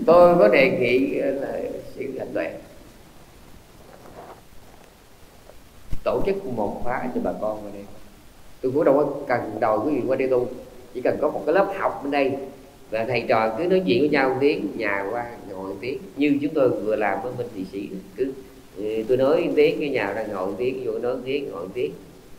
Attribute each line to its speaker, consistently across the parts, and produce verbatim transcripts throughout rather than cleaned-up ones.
Speaker 1: tôi có đề nghị là sĩ Hạnh Tuệ tổ chức một khóa cho bà con ở đây. Tôi cũng đâu có cần đòi quý vị qua đây tu, chỉ cần có một cái lớp học bên đây và thầy trò cứ nói chuyện với nhau một tiếng, nhà qua ngồi một tiếng, như chúng tôi vừa làm với Minh Thị Sĩ, cứ tôi nói một tiếng, cái nhà ra ngồi một tiếng, vô nói một tiếng, ngồi một tiếng.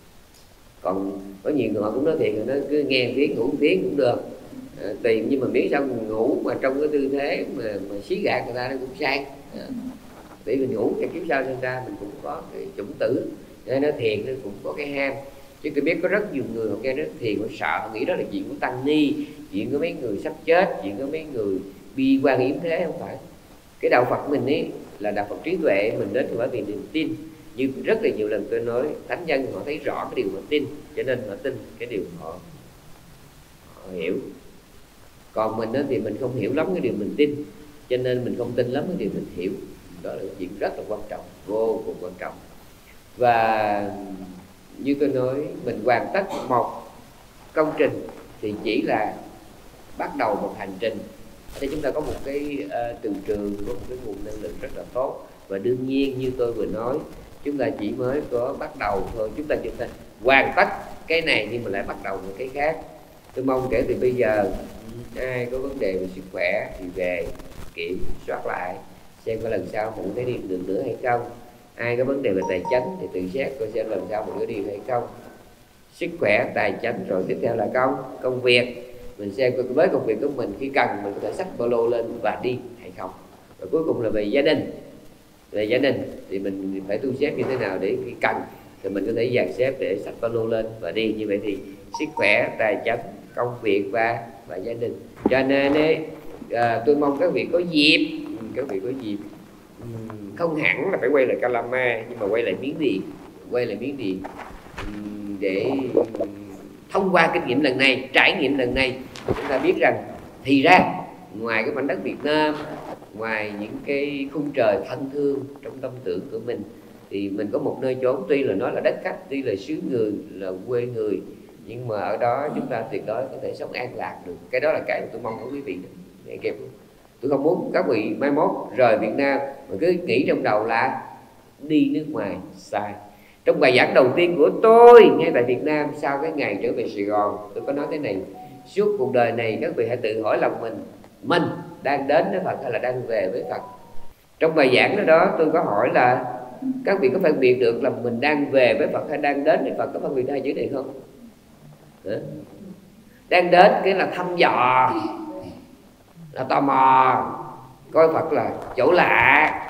Speaker 1: Còn có nhiều người họ cũng nói thiệt, nó cứ nghe một tiếng, ngủ một tiếng cũng được, à, tùy. Nhưng mà biết sao ngủ mà trong cái tư thế mà, mà xí gạt người ta nó cũng sai, à, để mình ngủ cái kiếp sau sinh ra mình cũng có cái chủng tử, nên nó thiền nó cũng có cái ham. Chứ tôi biết có rất nhiều người họ nghe nói thiền họ sợ, họ nghĩ đó là chuyện của tăng ni, chuyện của mấy người sắp chết, chuyện của mấy người bi quan yếm thế. Không phải. Cái đạo Phật mình ấy là đạo Phật trí tuệ, mình đến bởi vì niềm tin. Như rất là nhiều lần tôi nói, thánh nhân họ thấy rõ cái điều họ tin, cho nên họ tin cái điều họ, họ hiểu. Còn mình đó thì mình không hiểu lắm cái điều mình tin, cho nên mình không tin lắm cái điều mình hiểu. Đó là chuyện rất là quan trọng, vô cùng quan trọng. Và như tôi nói, mình hoàn tất một công trình thì chỉ là bắt đầu một hành trình. Ở đây chúng ta có một cái uh, từ trường, có một cái nguồn năng lượng rất là tốt. Và đương nhiên như tôi vừa nói, chúng ta chỉ mới có bắt đầu thôi. Chúng ta chúng ta hoàn tất cái này nhưng mà lại bắt đầu một cái khác. Tôi mong kể từ bây giờ ai có vấn đề về sức khỏe thì về kiểm soát lại, xem có lần sau mình có đi được nữa hay không. Ai có vấn đề về tài chính thì tự xét coi xem lần sau mình có đi hay không. Sức khỏe, tài chính, rồi tiếp theo là công công việc. Mình xem coi với công việc của mình khi cần mình có thể xách ba lô lên và đi hay không. Và cuối cùng là về gia đình. Về gia đình thì mình phải tu xếp như thế nào để khi cần thì mình có thể dàn xếp để xách ba lô lên và đi. Như vậy thì sức khỏe, tài chính, công việc và và gia đình. Cho nên ấy, à, tôi mong các vị có dịp, các vị có dịp không hẳn là phải quay lại Calama, nhưng mà quay lại Miến Điện, quay lại Miến Điện để thông qua kinh nghiệm lần này, trải nghiệm lần này, chúng ta biết rằng thì ra ngoài cái mảnh đất Việt Nam, ngoài những cái khung trời thân thương trong tâm tưởng của mình, thì mình có một nơi chốn tuy là nói là đất khách, tuy là xứ người, là quê người, nhưng mà ở đó chúng ta tuyệt đối có thể sống an lạc được. Cái đó là cái mà tôi mong của quý vị để kịp. Tôi không muốn các vị mai mốt rời Việt Nam mà cứ nghĩ trong đầu là đi nước ngoài. Sai. Trong bài giảng đầu tiên của tôi ngay tại Việt Nam sau cái ngày trở về Sài Gòn, tôi có nói thế này: suốt cuộc đời này các vị hãy tự hỏi lòng mình, mình đang đến với Phật hay là đang về với Phật. Trong bài giảng đó, đó tôi có hỏi là các vị có phân biệt được là mình đang về với Phật hay đang đến với Phật, có phân biệt hai chữ này không? Hả? Đang đến cái là thăm dò, là tò mò, coi Phật là chỗ lạ.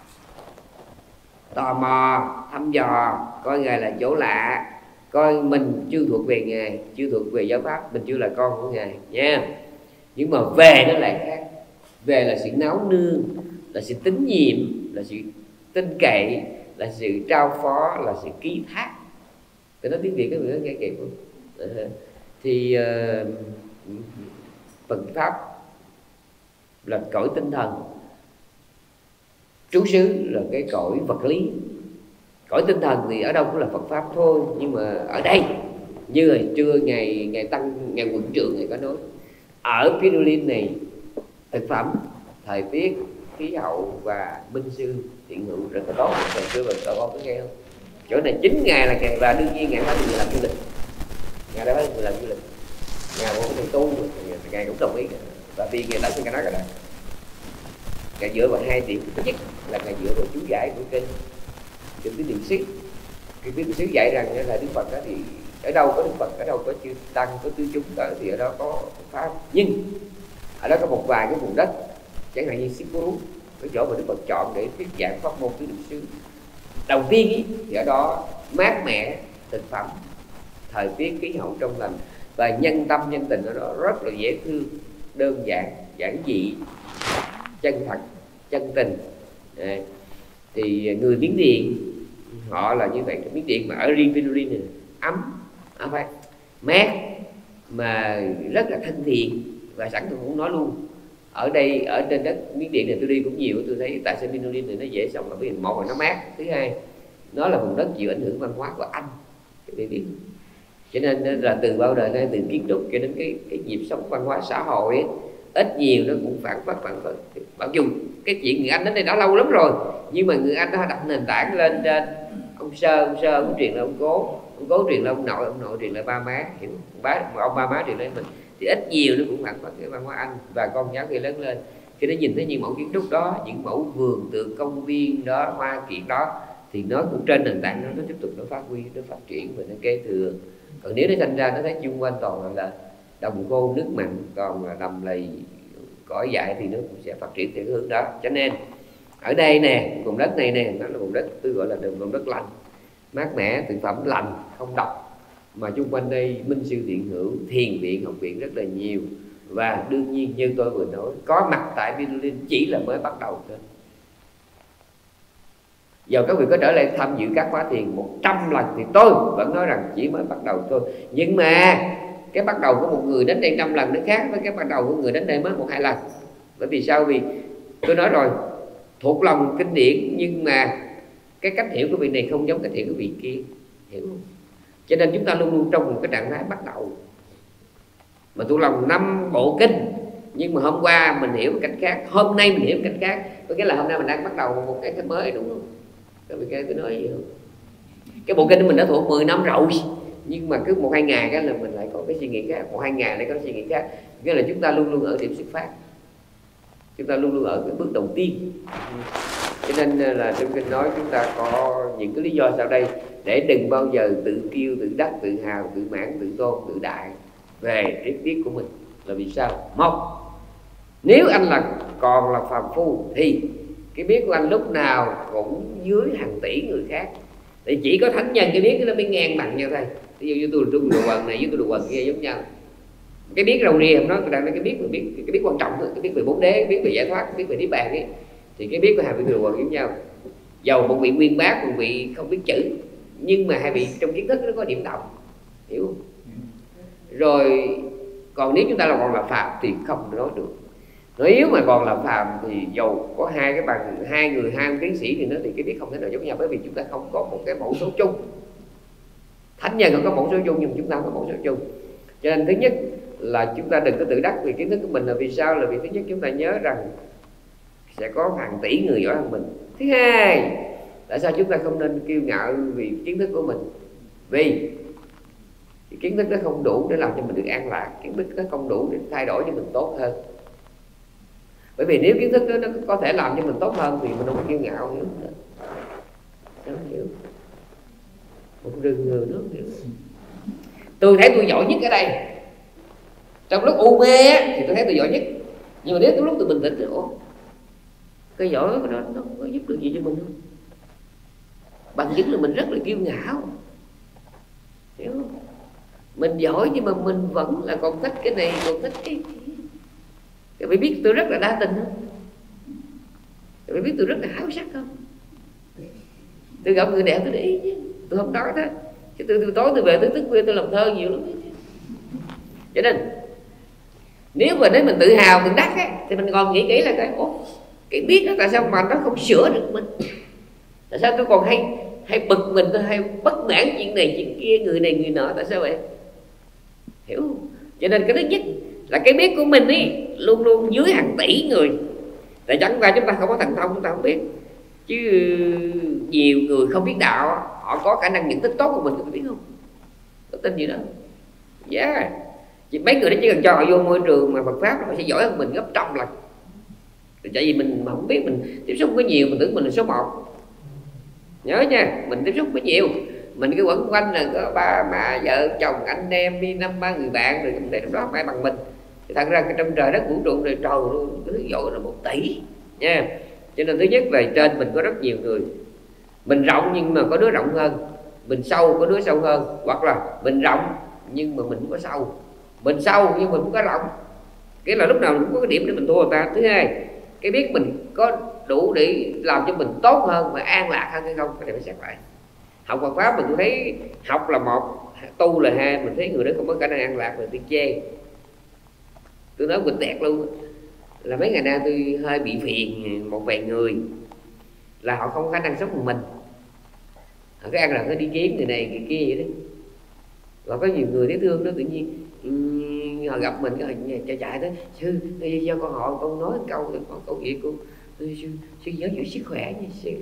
Speaker 1: Tò mò, thăm dò, coi Ngài là chỗ lạ, coi mình chưa thuộc về Ngài, chưa thuộc về giáo pháp, mình chưa là con của Ngài nha. Nhưng mà về nó lại khác. Về là sự náo nương, là sự tín nhiệm, là sự tin cậy, là sự trao phó, là sự ký thác. Tôi nói tiếng Việt các người có nghe kịp không? À, thì uh, Phật pháp là cõi tinh thần, trú xứ là cái cõi vật lý. Cõi tinh thần thì ở đâu cũng là Phật pháp thôi, nhưng mà ở đây như hồi trưa ngày ngày tăng ngày quận trưởng này có nói, ở Pinolin này thực phẩm, thời tiết, khí hậu và minh sư thiện hữu rất là tốt. Ngày xưa mình có có nghe không? Chỗ này chín ngày là ngày, và đương nhiên ngày đó mình làm du lịch, ngày đó mình làm du lịch, ngày một cái tu, ngày cũng đồng ý. Và vì ngày đó xin cái nói rồi đó, ngày dựa vào hai điểm thứ nhất là ngày dựa vào chú giải của kinh Kinh Tứ Niệm Xứ. Kinh Tứ Niệm Xứ dạy rằng là Đức Phật đó thì ở đâu có Đức Phật, ở đâu có chư tăng, có tứ chúng, ở thì ở đó có pháp. Nhưng ở đó có một vài cái vùng đất, chẳng hạn như Sippuru, cái chỗ mà Đức Phật chọn để thuyết giảng pháp môn Tứ Niệm Xứ. Đầu tiên ý, thì ở đó mát mẻ, thực phẩm, thời tiết, khí hậu trong lành, và nhân tâm nhân tình ở đó rất là dễ thương, đơn giản, giản dị, chân thật, chân tình. À, thì người Miến Điện họ là như vậy. Miến Điện mà ở riêng Pinolin này ấm, ấm phải mát mà rất là thân thiện. Và sẵn tôi cũng nói luôn, ở đây ở trên đất Miến Điện này tôi đi cũng nhiều, tôi thấy tại sao Pinolin này nó dễ sống là vì một là nó mát, thứ hai nó là vùng đất chịu ảnh hưởng văn hóa của Anh, cái biết. Cho nên là từ bao đời nay, từ kiến trúc cho đến cái cái nhịp sống văn hóa xã hội ấy, ít nhiều nó cũng phản phất phản phất Mặc dù cái chuyện người Anh đến đây đã lâu lắm rồi, nhưng mà người Anh đã đặt nền tảng lên trên ông sơ, ông sơ ông truyền là ông cố, ông cố truyền là ông nội, ông nội truyền là ba má, hiểu bá, ông ba má truyền lên mình, thì ít nhiều nó cũng phản phất cái văn hóa Anh. Và con cháu khi lớn lên, khi nó nhìn thấy những mẫu kiến trúc đó, những mẫu vườn tượng công viên đó, hoa kiệt đó, thì nó cũng trên nền tảng đó nó tiếp tục nó phát huy, nó phát triển và nó kế thừa. Còn nếu nó sinh ra nó thấy chung quanh toàn là đồng khô nước mặn, còn là đầm lầy cỏ dại, thì nó cũng sẽ phát triển theo cái hướng đó. Cho nên ở đây nè, vùng đất này nè, nó là vùng đất tôi gọi là vùng đất lành, mát mẻ, thực phẩm lành, không độc, mà chung quanh đây minh sư thiện hữu, thiền viện, học viện rất là nhiều. Và đương nhiên như tôi vừa nói, có mặt tại Vinolin chỉ là mới bắt đầu thôi. Giờ các vị có trở lại tham dự các khóa thiền một trăm lần thì tôi vẫn nói rằng chỉ mới bắt đầu thôi. Nhưng mà cái bắt đầu của một người đến đây trăm lần nó khác với cái bắt đầu của người đến đây mới một hai lần. Bởi vì sao? Vì tôi nói rồi, thuộc lòng kinh điển, nhưng mà cái cách hiểu của vị này không giống cách hiểu của vị kia, hiểu không? Cho nên chúng ta luôn luôn trong một cái trạng thái bắt đầu. Mà thuộc lòng năm bộ kinh, nhưng mà hôm qua mình hiểu một cách khác, hôm nay mình hiểu một cách khác. Có nghĩa là hôm nay mình đang bắt đầu một cái cái mới, đúng không? Các vị kia tôi nói gì không? Cái bộ kinh của mình đã thuộc mười năm rồi, nhưng mà cứ một hai ngày cái là mình lại có cái suy nghĩ khác, một hai ngày lại có suy nghĩ khác. Nghĩa là chúng ta luôn luôn ở điểm xuất phát, chúng ta luôn luôn ở cái bước đầu tiên. Cho nên là trong kinh nói chúng ta có những cái lý do sau đây để đừng bao giờ tự kiêu, tự đắc, tự hào, tự mãn, tự tôn, tự đại về triết biết của mình. Là vì sao? Một, nếu anh là còn là phàm phu thì cái biết của anh lúc nào cũng dưới hàng tỷ người khác. Thì chỉ có thánh nhân cái biết nó mới ngang bằng nhau thôi. Ví dụ như tôi tôi đồ quần này với tôi đồ quần kia giống nhau. Cái biết râu ria, nó đang cái biết biết cái biết quan trọng, cái biết về bốn đế, cái biết về giải thoát, cái biết về niết bàn ấy, thì cái biết của hai vị đồ quần giống nhau. Dầu một vị nguyên bác, một vị không biết chữ, nhưng mà hai vị trong kiến thức nó có điểm đồng, hiểu không? Rồi còn nếu chúng ta là còn là phàm thì không nói được. Nếu mà còn là phàm thì dầu có hai cái bằng, hai người hai ông tiến sĩ thì nó thì cái biết không thể nào giống nhau, bởi vì chúng ta không có một cái mẫu số chung. Thánh nhân không có mẫu số chung, nhưng mà chúng ta không có mẫu số chung. Cho nên thứ nhất là chúng ta đừng có tự đắc vì kiến thức của mình. Là vì sao? Là vì thứ nhất chúng ta nhớ rằng sẽ có hàng tỷ người giỏi hơn mình. Thứ hai, tại sao chúng ta không nên kiêu ngạo vì kiến thức của mình? Vì kiến thức nó không đủ để làm cho mình được an lạc, kiến thức nó không đủ để thay đổi cho mình tốt hơn. Bởi vì nếu kiến thức đó nó có thể làm cho mình tốt hơn thì mình không có kiêu ngạo nữa. Không hiểu. Một rừng người nước hiểu. Tôi thấy tôi giỏi nhất ở đây. Trong lúc u mê thì tôi thấy tôi giỏi nhất. Nhưng mà nếu trong lúc tôi bình tĩnh thì ủa, cái giỏi của nó nó không có giúp được gì cho mình không? Bằng chứng là mình rất là kiêu ngạo, hiểu không? Mình giỏi nhưng mà mình vẫn là còn thích cái này, còn thích cái kia. Các bạn biết tôi rất là đa tình không? Các bạn biết tôi rất là háo sắc không? Tôi gặp người đẹp tôi để ý chứ, tôi không nói thế. Chứ tôi, tôi tối tôi về tôi thức khuya tôi làm thơ nhiều lắm. Cho nên nếu mà nếu mình tự hào, tự đắc ấy, thì mình còn nghĩ kỹ là cái ủa, cái biết đó tại sao mà nó không sửa được mình? Tại sao tôi còn hay hay bực mình, tôi hay bất mãn chuyện này chuyện kia, người này người nọ, tại sao vậy? Hiểu không? Cho nên cái thứ nhất là cái biết của mình ấy luôn luôn dưới hàng tỷ người. Tại chẳng qua chúng ta không có thần thông, chúng ta không biết. Chứ nhiều người không biết đạo, họ có khả năng nhận thức tốt của mình, các bạn biết không? Có tin gì đó? Dạ yeah. Chỉ mấy người đó chỉ cần cho họ vô môi trường mà Phật Pháp họ sẽ giỏi hơn mình gấp trăm lần. Tại vì mình mà không biết, mình tiếp xúc với nhiều, mình tưởng mình là số một. Nhớ nha, mình tiếp xúc với nhiều, mình cứ quẩn quanh là có ba má vợ chồng anh em đi năm ba người bạn rồi để trong đó phải bằng mình. Thì thật ra trong trời đất vũ trụ này trời luôn cái thứ giỏi là một tỷ nha. Cho nên thứ nhất là trên mình có rất nhiều người, mình rộng nhưng mà có đứa rộng hơn, mình sâu có đứa sâu hơn, hoặc là mình rộng nhưng mà mình không có sâu, mình sâu nhưng mình không có rộng. Cái là lúc nào cũng có cái điểm để mình thua người ta. Thứ hai, cái biết mình có đủ để làm cho mình tốt hơn và an lạc hơn hay không, cái này phải xét lại. Học Phật Pháp mình thấy học là một, tu là hai, mình thấy người đó không có khả năng an lạc rồi tôi chê. Tôi nói quỳnh tẹt luôn là mấy ngày nay tôi hơi bị phiền một vài người là họ không có khả năng sống một mình, họ cái ăn là nó đi kiếm người này người kia vậy đấy. Và có nhiều người thấy thương đó tự nhiên họ gặp mình cái hình chạy chạy tới sư do con hỏi con nói một câu con câu gì cô sư sư nhớ giữ sức khỏe nha sư.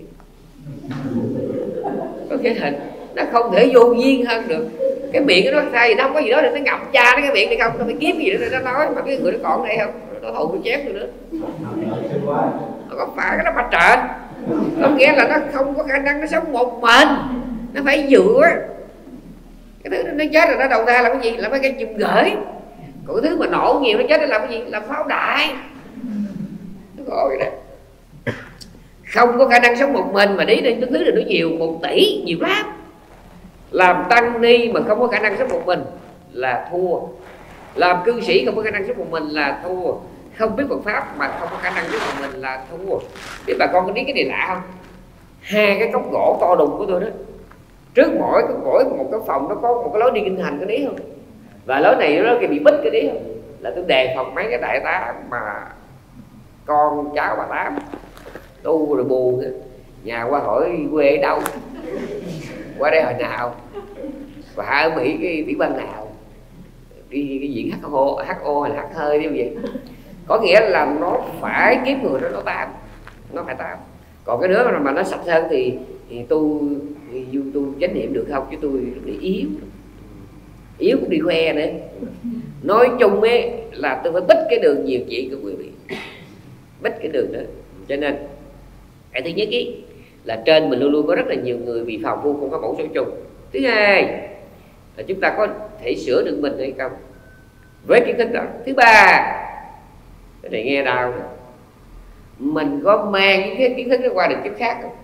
Speaker 1: Có cái hình nó không thể vô duyên hơn được. Cái miệng nó thay nó không có gì đó để nó ngậm cha nó cái miệng này không, nó phải kiếm gì đó nó nói. Mà cái người nó còn đây không, nó hồn nó chém rồi nữa. Nó có phải cái nó mặt trời, có nghĩa là nó không có khả năng nó sống một mình, nó phải dựa. Cái thứ nó chết rồi nó đầu ra là cái gì, là mấy cái chùm gửi. Còn cái thứ mà nổ nhiều nó chết nó làm cái gì, làm pháo đại. Nó gọi vậy đó. Không có khả năng sống một mình mà đi đến thứ là nó nhiều, một tỷ nhiều lắm. Làm tăng ni mà không có khả năng sống một mình là thua. Làm cư sĩ không có khả năng sống một mình là thua. Không biết Phật pháp mà không có khả năng sống một mình là thua. Biết bà con có biết cái này lạ không? Hai cái cốc gỗ to đùng của tôi đó, trước mỗi mỗi một cái phòng nó có một cái lối đi kinh hành, cái đấy không? Và lối này nó bị bít cái đấy không? Là tôi đề phòng mấy cái đại tá mà con cháu bà Tám tu rồi buồn, nhà qua hỏi quê ở đâu, qua đây hồi nào, và ở Mỹ cái tiểu bang nào, đi cái diện hát o hát o hay là hát hơi như vậy. Có nghĩa là nó phải kiếm người đó nó tám, nó phải tám. Còn cái đứa mà nó sạch hơn thì thì tôi thì tôi chánh niệm được không, chứ tôi bị yếu yếu cũng đi khoe nữa. Nói chung ấy là tôi phải bích cái đường nhiều chuyện của quý vị, bích cái đường đó. Cho nên cái thứ nhất ý là trên mình luôn luôn có rất là nhiều người bị phàm phu không có mẫu số chung. Thứ hai là chúng ta có thể sửa được mình hay không với kiến thức đó. Thứ ba, cái này nghe đau rồi, mình có mang những cái kiến thức đó qua được kiếp khác không?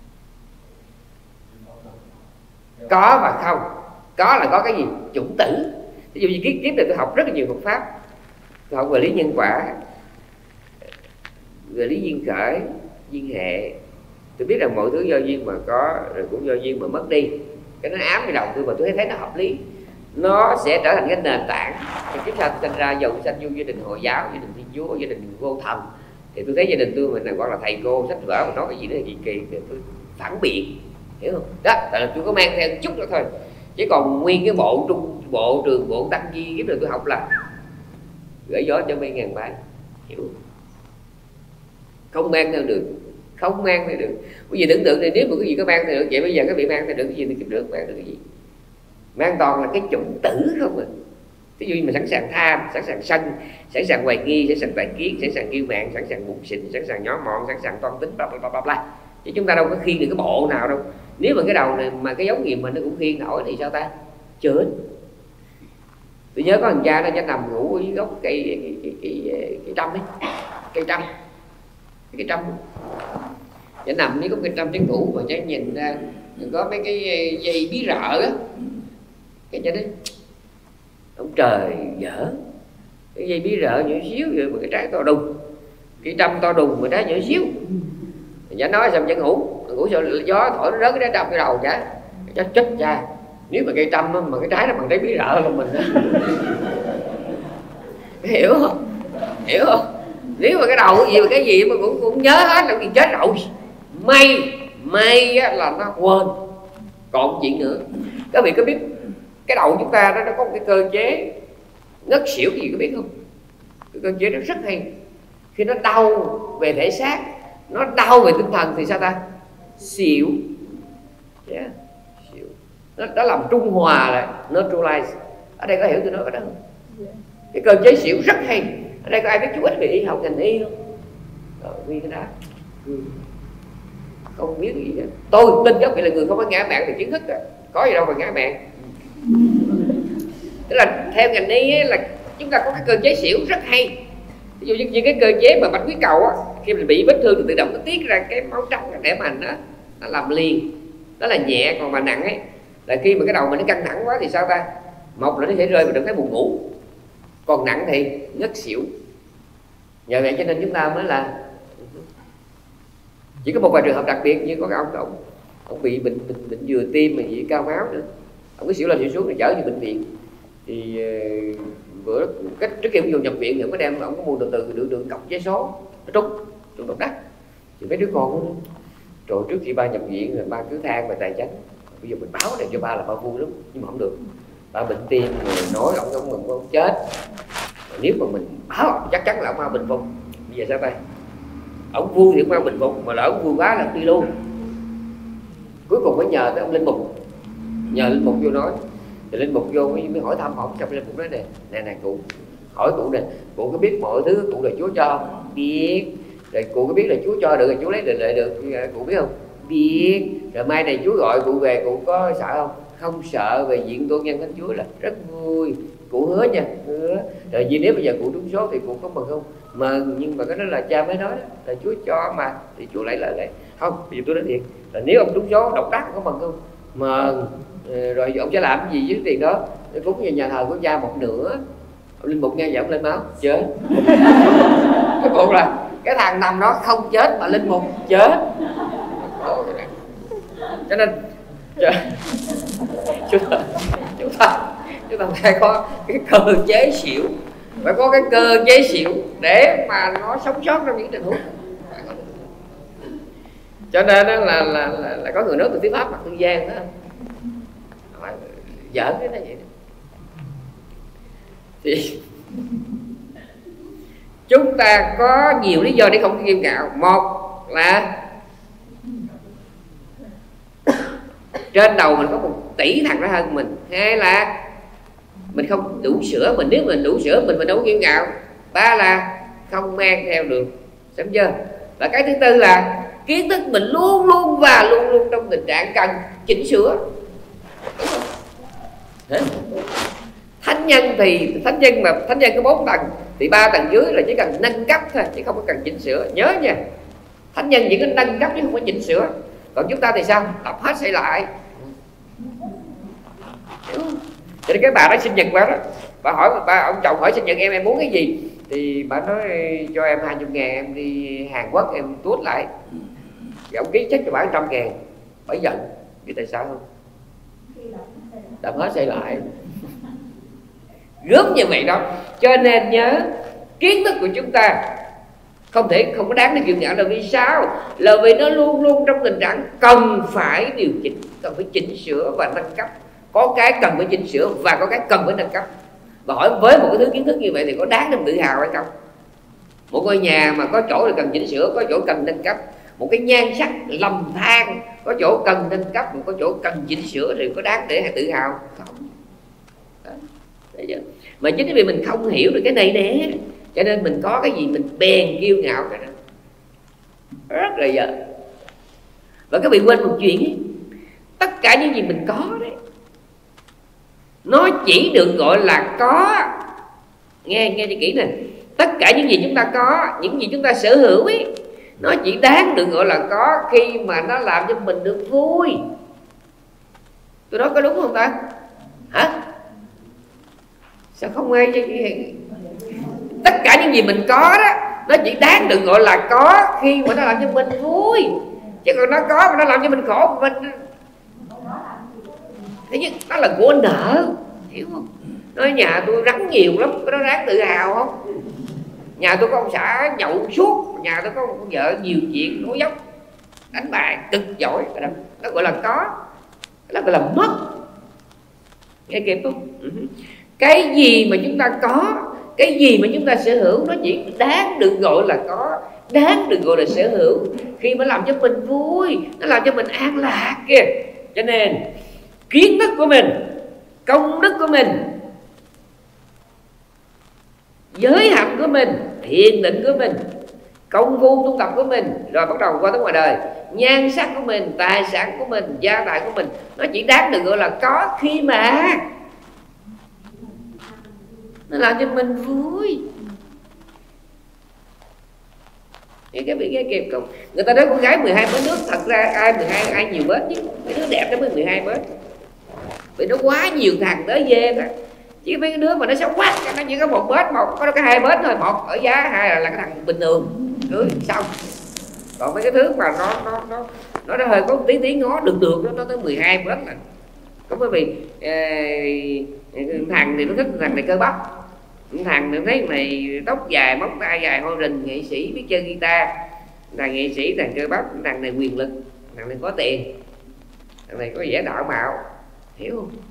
Speaker 1: Có và không. Có là có cái gì? Chủng tử. Ví dụ như kiếp kiếp này tôi học rất là nhiều Phật pháp, tôi học về lý nhân quả, về lý duyên khởi, duyên hệ. Tôi biết rằng mọi thứ do duyên mà có, rồi cũng do duyên mà mất đi. Cái nó ám cái đầu tôi mà tôi thấy nó hợp lý, nó sẽ trở thành cái nền tảng. Thì kiếp sau tôi sinh ra dòng sanh vô gia đình Hồi giáo, gia đình Thiên Chúa, gia đình vô thần, thì tôi thấy gia đình tôi mình là gọi là thầy cô sách vở mà nói cái gì đó kỳ kỳ thì tôi phản biện, hiểu không? Đó, tại là tôi có mang theo chút đó thôi. Chứ còn nguyên cái bộ trung bộ trường bộ tăng chi kiếp này tôi học là gửi gió cho mây ngàn bay, hiểu không? Không mang theo được, không mang theo được. Bây giờ tưởng tượng thì nếu mà cái gì có mang theo được vậy, bây giờ các vị mang theo được cái gì thì kiếp trước mang được cái gì? Mang toàn là cái chủng tử không à. Ví dụ như mà sẵn sàng tham, sẵn sàng sân, sẵn sàng hoài nghi, sẵn sàng tài kiến, sẵn sàng kiêu mạn, sẵn sàng bụng xịn, sẵn sàng nhỏ mọn, sẵn sàng toan tính, bla bla bla bla. Chứ chúng ta đâu có khiêng được cái bộ nào đâu. Nếu mà cái đầu này mà cái giống nghiệp mình nó cũng khiêng nổi thì sao ta? Chết. Tôi nhớ có thằng cha nó nằm ngủ ở dưới gốc cây cái cái cái, cái, cái trăm ấy, cây trăm, cái trăm. Nó nằm dưới gốc cây trăm trấn thủ mà cha nhìn ra có mấy cái dây bí rợ á, cái cha đấy, ông trời dở, cái dây bí rợ nhỏ xíu vậy mà cái trái to đùng, cái trăm to đùng mà trái nhỏ xíu. Chả nói xong chả ngủ, ngủ sao gió thổi nó rớt cái trái trăm cái đầu chả, chả chết cha. Nếu mà cây trăm mà cái trái nó bằng trái bí rợ là mình hiểu không? Hiểu không? Nếu mà cái đầu cái gì mà cái gì mà cũng cũng nhớ hết là bị chết rồi. May may là nó quên. Còn chuyện nữa, các vị có biết cái đầu chúng ta đó nó có một cái cơ chế ngất xỉu cái gì có biết không? Cái cơ chế nó rất hay. Khi nó đau về thể xác, nó đau về tinh thần thì sao ta? Xỉu. Yeah. Xỉu. Nó, nó làm trung hòa lại, neutralize. Ở đây có hiểu tôi nói cái đó không? Cái cơ chế xỉu rất hay. Ở đây có ai biết chú ít về y học ngành y không? Rồi, nguyên cái đó. Ừ. Không biết gì hết. Tôi tin các vị là người không có ngã mạng thì kiến thức đó. Có gì đâu mà ngã mạng. Tức là theo ngành y ấy, là chúng ta có cái cơ chế xỉu rất hay. Ví dụ như, như cái cơ chế mà bạch huyết cầu á, khi mình bị vết thương thì tự động nó tiết ra cái máu trong để mà nó, nó làm liền. Đó là nhẹ, còn mà nặng ấy là khi mà cái đầu mình nó căng thẳng quá thì sao ta? Một là nó sẽ rơi vào trạng thái buồn ngủ, còn nặng thì ngất xỉu. Nhờ vậy cho nên chúng ta mới là chỉ có một vài trường hợp đặc biệt như có cái ông ông ông bị bệnh bệnh, bệnh vừa tim mà bị cao máu nữa, ông cứ xỉu lên xỉu xuống rồi chở về bệnh viện. Thì uh, bữa cách trước khi ông vô nhập viện thì ông có đem ông có mua từ từ đường đường cọc vé số nó trúng trúng độc đắc. Thì mấy đứa con rồi trước khi ba nhập viện rồi ba cứ than về tài chánh, bây giờ mình báo này cho ba là ba vui lắm nhưng mà không được. bà bệnh tim rồi nói ông ông mừng ông chết. Mà nếu mà mình báo chắc chắn là ông mau bình phục. Bây giờ sao đây? Ông vui thì ông mau bình phục, mà lỡ ông vui quá là đi luôn. Cuối cùng mới nhờ tới ông linh mục, nhờ linh mục vô nói. Thì linh mục vô mới, mới hỏi thăm ông, xong linh mục nói nè, nè nè cụ, hỏi cụ nè, cụ có biết mọi thứ cụ là Chúa cho không? Biết. Rồi cụ có biết là Chúa cho được rồi Chúa lấy được lại được, cụ biết không? Biết. Rồi mai này Chúa gọi cụ về, cụ có sợ không? Không sợ. Về diện tôn nhân Thánh Chúa là rất vui. Cụ hứa nha, hứa. Rồi vì nếu bây giờ cụ trúng số thì cụ có mừng không? Mừng. Nhưng mà cái đó là cha mới nói đó, là Chúa cho mà, thì Chúa lấy lại lại. Không, bây giờ tôi nói thiệt là nếu ông trúng số độc đắc có mừng không? Mừng. Rồi ông sẽ làm cái gì với tiền đó? Cúng về nhà thờ của cha một nửa. Ông linh mục nghe vậy ông lên máu chết. Cái bộ là cái thằng nằm đó không chết mà linh mục chết. Cho nên chúng ta chúng ta chúng ta phải có cái cơ chế xỉu, phải có cái cơ chế xỉu để mà nó sống sót trong những tình huống. Cho nên đó là là, là, là có người nói từ tiếng Pháp mặt tương gian đó, giỡn cái đó vậy đó. Thì chúng ta có nhiều lý do để không kiêu ngạo. Một là trên đầu mình có một tỷ thằng nó hơn mình. Hai là mình không đủ sữa, mình nếu mình đủ sữa mình mình đâu có kiêu ngạo. Ba là không mang theo được, xem chưa? Và cái thứ tư là kiến thức mình luôn luôn và luôn luôn trong tình trạng cần chỉnh sửa. Thánh nhân thì thánh nhân mà thánh nhân có bốn tầng, thì ba tầng dưới là chỉ cần nâng cấp thôi chứ không có cần chỉnh sửa. Nhớ nha, thánh nhân chỉ có nâng cấp chứ không có chỉnh sửa. Còn chúng ta thì sao? Tập hết xây lại. Cho nên cái bà đó sinh nhật bà đó, bà hỏi bà ông chồng hỏi sinh nhật em em muốn cái gì, thì bà nói cho em hai mươi ngàn em đi Hàn Quốc em tuốt lại. Thì ông ký check cho bà một trăm ngàn. Bà giận. Vì tại sao không? Đập hết xây lại. Gớm như vậy đó. Cho nên nhớ kiến thức của chúng ta không thể không có đáng để kiêu ngạo. Là vì sao? Là vì nó luôn luôn trong tình trạng cần phải điều chỉnh, cần phải chỉnh sửa và nâng cấp. Có cái cần phải chỉnh sửa và có cái cần phải nâng cấp. Và hỏi với một cái thứ kiến thức như vậy thì có đáng để tự hào hay không? Một ngôi nhà mà có chỗ là cần chỉnh sửa, có chỗ cần nâng cấp. Một cái nhan sắc lầm than có chỗ cần nâng cấp, có chỗ cần chỉnh sửa thì có đáng để tự hào không? Đó. Mà chính vì mình không hiểu được cái này nè, cho nên mình có cái gì mình bèn kiêu ngạo cái đó rất là giờ. Và các vị quên một chuyện ấy, tất cả những gì mình có đấy nó chỉ được gọi là có. Nghe nghe cho kỹ nè, tất cả những gì chúng ta có, những gì chúng ta sở hữu ấy, nó chỉ đáng được gọi là có khi mà nó làm cho mình được vui. Tôi nói có đúng không ta? Hả? Sao không ai cho chị? Tất cả những gì mình có đó nó chỉ đáng được gọi là có khi mà nó làm cho mình vui. Chứ còn nó có mà nó làm cho mình khổ mình, thế nhưng nó là của nợ, hiểu không? Nói nhà tôi rắn nhiều lắm, có đó đáng tự hào không? Nhà tôi có ông xã nhậu suốt, nhà tôi có con vợ nhiều chuyện, nói dốc, đánh bài cực giỏi, nó gọi là có, nó gọi là mất. Nghe kịp không? Cái gì mà chúng ta có, cái gì mà chúng ta sở hữu, nó chỉ đáng được gọi là có, đáng được gọi là sở hữu khi mà làm cho mình vui, nó làm cho mình an lạc kìa. Cho nên kiến thức của mình, công đức của mình, giới hạnh của mình, thiền định của mình, công phu tu tập của mình, rồi bắt đầu qua tới ngoài đời, nhan sắc của mình, tài sản của mình, gia tài của mình, nó chỉ đáng được gọi là có khi mà nó làm cho mình vui. Nghe cái vị nghe kịp không? Người ta nói con gái mười hai bến nước, thật ra ai mười hai ai nhiều bến chứ, mấy đứa đẹp nó mới mười hai bến. Vì nó quá nhiều thằng tới dê đó. Chứ mấy cái đứa mà nó xấu quá, nó chỉ có một bến, một có cái hai bến thôi, một ở giá, hai là, là cái thằng bình thường, cưới xong. Còn mấy cái thứ mà nó nó nó nó, nó hơi có một tí tí ngó được được đó, nó tới mười hai bến là. Có bởi vì eh, thằng thì nó thích thằng này cơ bắp, thằng thì thấy thằng này tóc dài, móng tay dài, hôi rình, nghệ sĩ biết chơi guitar, thằng nghệ sĩ, thằng cơ bắp, thằng này quyền lực, thằng này có tiền, thằng này có vẻ đạo mạo, hiểu không?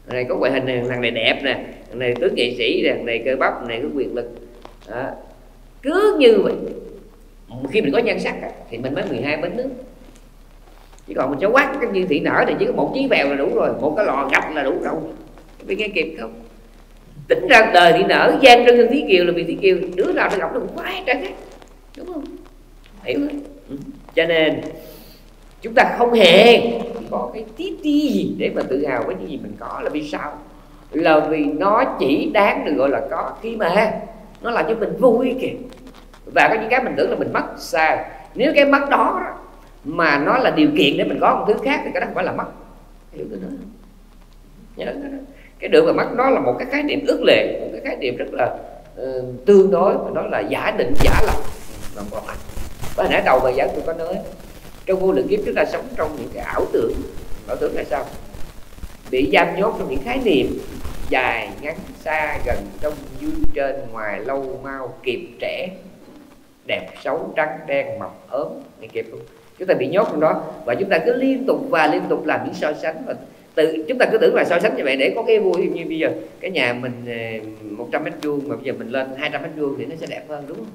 Speaker 1: Thằng này có ngoại hình này, thằng này đẹp nè, thằng này tướng nghệ sĩ nè, thằng này cơ bắp, thằng này có quyền lực. Đó. Cứ như vậy, khi mình có nhan sắc thì mình mới mười hai bánh nước. Chứ còn mình cho quát cái như thị nở thì chỉ có một chí bèo là đủ rồi, một cái lò gạch là đủ rồi. Biết nghe kịp không? Tính ra đời thị nở Giang Trân Hương Thí Kiều là vì Thí Kiều đứa nào nó gặp nó cũng quá hết trơn á, đúng không? Hiểu không? Ừ. Cho nên chúng ta không hề có cái tí tí gì để mà tự hào với những gì mình có. Là vì sao? Là vì nó chỉ đáng được gọi là có khi mà nó làm cho mình vui kìa. Và có những cái mình tưởng là mình mất sai. Nếu cái mất đó, đó mà nó là điều kiện để mình có một thứ khác thì cái đó không phải là mất. Hiểu cái đó không? Nhớ cái đó. Cái được và mất đó là một cái khái niệm ước lệ, một cái khái niệm rất là uh, tương đối, mà nó là giả định giả lập. Và hồi nãy đầu bài giảng tôi có nói, trong vô lượng kiếp chúng ta sống trong những cái ảo tưởng. Ảo tưởng là sao? Bị giam nhốt trong những khái niệm dài, ngắn, xa, gần, trong, dưới, trên, ngoài, lâu, mau, kịp, trẻ, đẹp, xấu, trắng, đen, mập, ốm. Nghe kịp không? Chúng ta bị nhốt trong đó và chúng ta cứ liên tục và liên tục làm những so sánh. Và từ chúng ta cứ tưởng là so sánh như vậy để có cái vui. Như bây giờ cái nhà mình một trăm mét vuông mà bây giờ mình lên hai trăm mét vuông thì nó sẽ đẹp hơn, đúng không?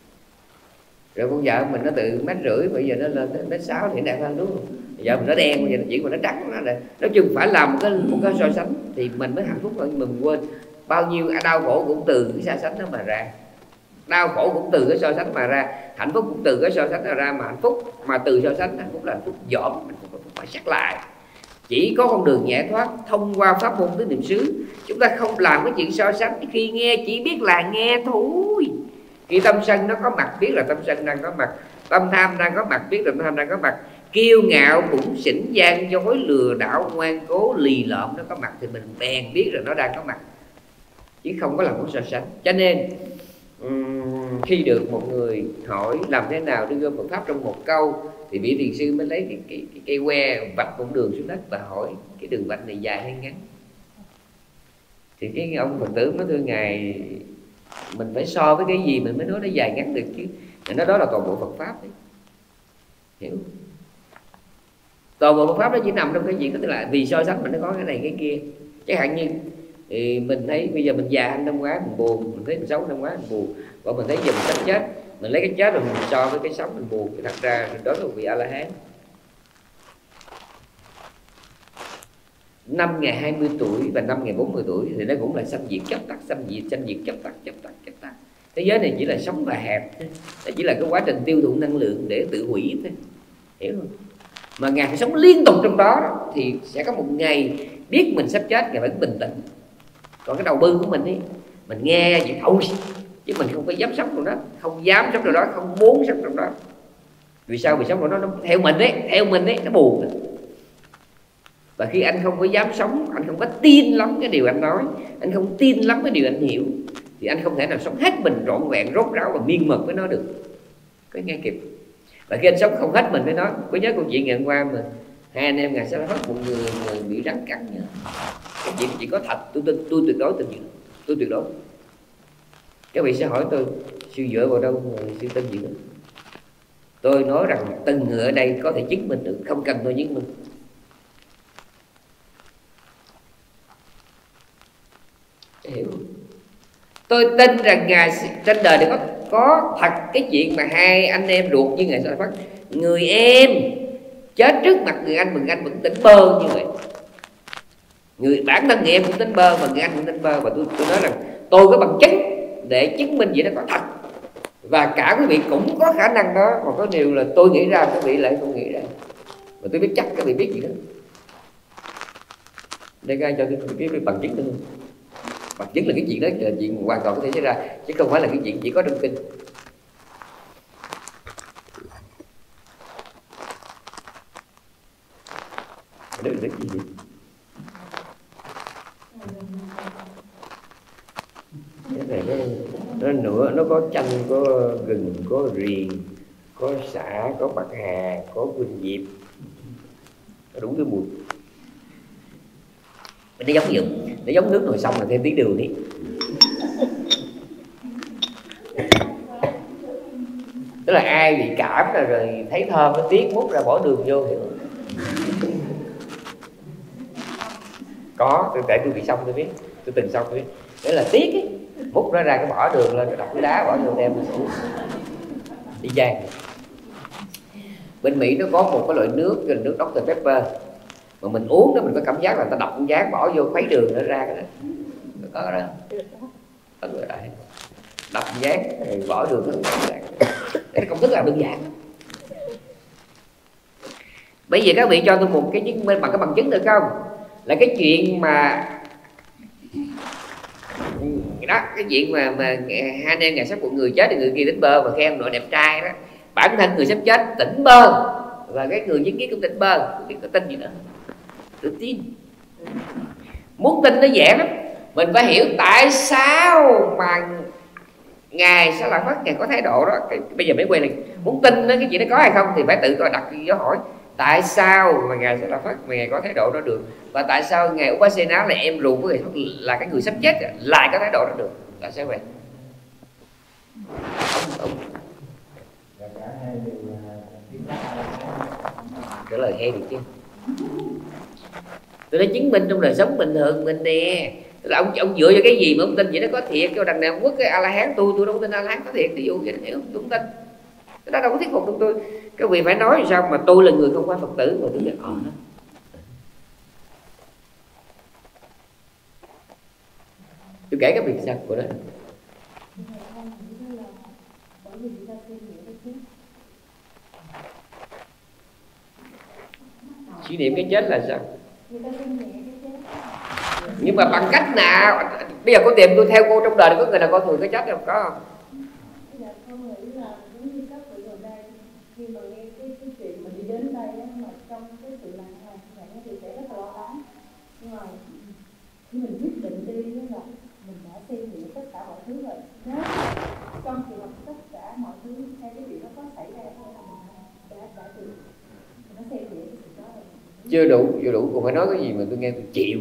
Speaker 1: Rồi con vợ mình nó từ mét rưỡi bây giờ nó lên tới mét sáu thì đẹp hơn, đúng không? Vợ mình nó đen bây giờ nó chỉ còn nó trắng nó đẹp. Nói chung phải làm một cái một cái so sánh thì mình mới hạnh phúc hơn. Mình quên bao nhiêu đau khổ cũng từ cái so sánh đó mà ra. Đau khổ cũng từ cái so sánh mà ra, hạnh phúc cũng từ cái so sánh mà ra. Mà hạnh phúc mà từ so sánh, hạnh phúc là hạnh phúc dõm, hạnh phúc là phải sắc lại. Chỉ có con đường giải thoát thông qua pháp môn tứ niệm xứ. Chúng ta không làm cái chuyện so sánh. Khi nghe chỉ biết là nghe thôi. Khi tâm sân nó có mặt biết là tâm sân đang có mặt, tâm tham đang có mặt biết là tâm tham đang có mặt, kiêu ngạo bủn xỉn gian dối lừa đảo ngoan cố lì lợm nó có mặt thì mình bèn biết là nó đang có mặt, chứ không có làm một so sánh. Cho nên um, khi được một người hỏi làm thế nào đưa gom Phật pháp trong một câu thì vị thiền sư mới lấy cái, cái, cái cây que vạch con đường xuống đất và hỏi cái đường vạch này dài hay ngắn. Thì cái ông Phật tử mới thưa ngài, mình phải so với cái gì mình mới nói nó dài ngắn được chứ. Nó đó là toàn bộ Phật pháp đấy. Hiểu? Toàn bộ Phật pháp nó chỉ nằm trong cái gì đó, tức là vì so sánh mình nó có cái này cái kia. Chẳng hạn như thì mình thấy bây giờ mình già hơn năm ngoái mình buồn, mình thấy mình xấu năm ngoái mình buồn, còn mình thấy giờ mình sắp chết, mình lấy cái chết rồi mình so với cái sống mình buồn, thì thật ra đó là vị A La Hán. Năm ngày hai mươi tuổi và năm ngày bốn mươi tuổi thì nó cũng là sanh diệt chấp tắc, sanh diệt sanh diệt chấp tắc, chấp tắc, chấp tắc. Thế giới này chỉ là sống và hẹp, nó chỉ là cái quá trình tiêu thụ năng lượng để tự hủy thôi. Hiểu không? Mà ngài phải sống liên tục trong đó thì sẽ có một ngày biết mình sắp chết, ngài vẫn bình tĩnh. Còn cái đầu bư của mình đi, mình nghe vậy thôi, chứ mình không có dám sống trong đó, không dám sống trong đó, không muốn sống trong đó. Vì sao? Vì sống trong đó nó theo mình đấy, theo mình đấy, nó buồn đó. Và khi anh không có dám sống, anh không có tin lắm cái điều anh nói, anh không tin lắm cái điều anh hiểu, thì anh không thể nào sống hết mình trọn vẹn, rốt ráo và miên mật với nó được. Có nghe kịp? Và khi anh sống không hết mình với nó, có nhớ câu chuyện ngày hôm qua mà hai anh em ngài sẽ hết một người, người bị rắn cắn nhá. Cái chuyện chỉ có thật, tôi tin, tôi tuyệt đối tin chuyện, tôi tuyệt đối. Các vị sẽ hỏi tôi sư dựa vào đâu mà sư tin gì đó. Tôi nói rằng từng người ở đây có thể chứng minh được, không cần tôi chứng minh. Hiểu không? Tôi tin rằng ngài trên đời này có có thật cái chuyện mà hai anh em ruột như ngài Sa La Phất, người em chết trước mặt người anh mà người anh vẫn tỉnh bơ như vậy. Người bản thân người em cũng tỉnh bơ mà người anh cũng tỉnh bơ, và tôi tôi nói rằng tôi có bằng chứng để chứng minh vậy nó có thật. Và cả quý vị cũng có khả năng đó, mà có điều là tôi nghĩ ra quý vị lại không nghĩ ra. Và tôi biết chắc các vị biết gì đó. Đây ai cho tôi biết cái bằng chứng được không? Bằng chứng là cái chuyện đó là chuyện hoàn toàn có thể xảy ra, chứ không phải là cái chuyện chỉ có trong kinh. Đó là cái gì vậy? Cái này nó, nó nữa, nó có chanh, có gừng, có riềng, có xả, có bạc hà, có quỳnh diệp, nó đủ cái mùi. Nó giống gì? Nó giống nước nồi xong là thêm tí đường đi. Tức là ai bị cảm rồi, rồi thấy thơm nó tiếc mút ra bỏ đường vô, hiểu không? Có, tôi để tôi bị xong tôi biết, tôi từng xong tôi biết. Đấy là tiếc ấy, múc nó ra cái bỏ đường lên, đập cái đá bỏ vô đem nó uống. Đi chang. Bên Mỹ nó có một cái loại nước là nước doctor Pepper, mà mình uống đó mình có cảm giác là ta đập con gián bỏ vô khuấy đường nó ra cái đó. Có cái đó có người lại đập gián bỏ đường nó ra. Cái công thức làm đơn giản. Bây giờ các vị cho tôi một cái chứng minh bằng cái bằng chứng được không? Là cái chuyện mà đó, cái chuyện mà mà hai anh em ngày sắp của người chết thì người kia tỉnh bơ và khen nội đẹp trai đó. Bản thân người sắp chết tỉnh bơ và cái người chứng kiến cũng tỉnh bơ, không biết có tin gì nữa. Tôi tin. Muốn tin nó dễ lắm. Mình phải hiểu tại sao mà Ngài Sa La Phất Ngài có thái độ đó. Bây giờ mới quay lại muốn tin nó cái chuyện nó có hay không thì phải tự coi đặt dấu hỏi. Tại sao mà Ngài Sa La Phất mà Ngài có thái độ đó được? Và tại sao Ngài Upasena là em ruột của Ngài Phất là cái người sắp chết lại có thái độ đó được? Tại sao vậy? Ông, ông. Trả lời hay được chứ? Tôi đã chứng minh trong đời sống bình thường mình nè. Tức là ông ông dựa vào cái gì mà ông tin vậy nó có thiệt? Kêu đằng nào quốc cái A La Hán tôi tôi đâu tin A La Hán có thiệt. Ví dụ vậy đó, hiểu không? Tôi không tin. Cái đó đâu có thuyết phục được tôi. Các vị phải nói sao mà tôi là người không phải Phật tử mà tôi nói ờ đó. Tôi kể cái việc sao của đó. Suy niệm cái chết là sao? Nhưng mà bằng cách nào? Bây giờ có tìm tôi theo cô trong đời có người nào coi thường cái chết không? Có không?
Speaker 2: Khi mà nghe cái, cái chuyện mà đi đến đây á, mà trong cái sự lạc hàng này thì sẽ rất là lo lắng. Nhưng mà khi mình quyết định đi là mình đã xem hiểu tất cả mọi thứ rồi. Nếu trong trường hợp tất cả mọi thứ theo cái chuyện nó có xảy ra thì mình đã đã được nó xem hiểu cái sự đó rồi.
Speaker 1: Chưa đủ, chưa đủ. Cô phải nói cái gì mà tôi nghe tôi chịu.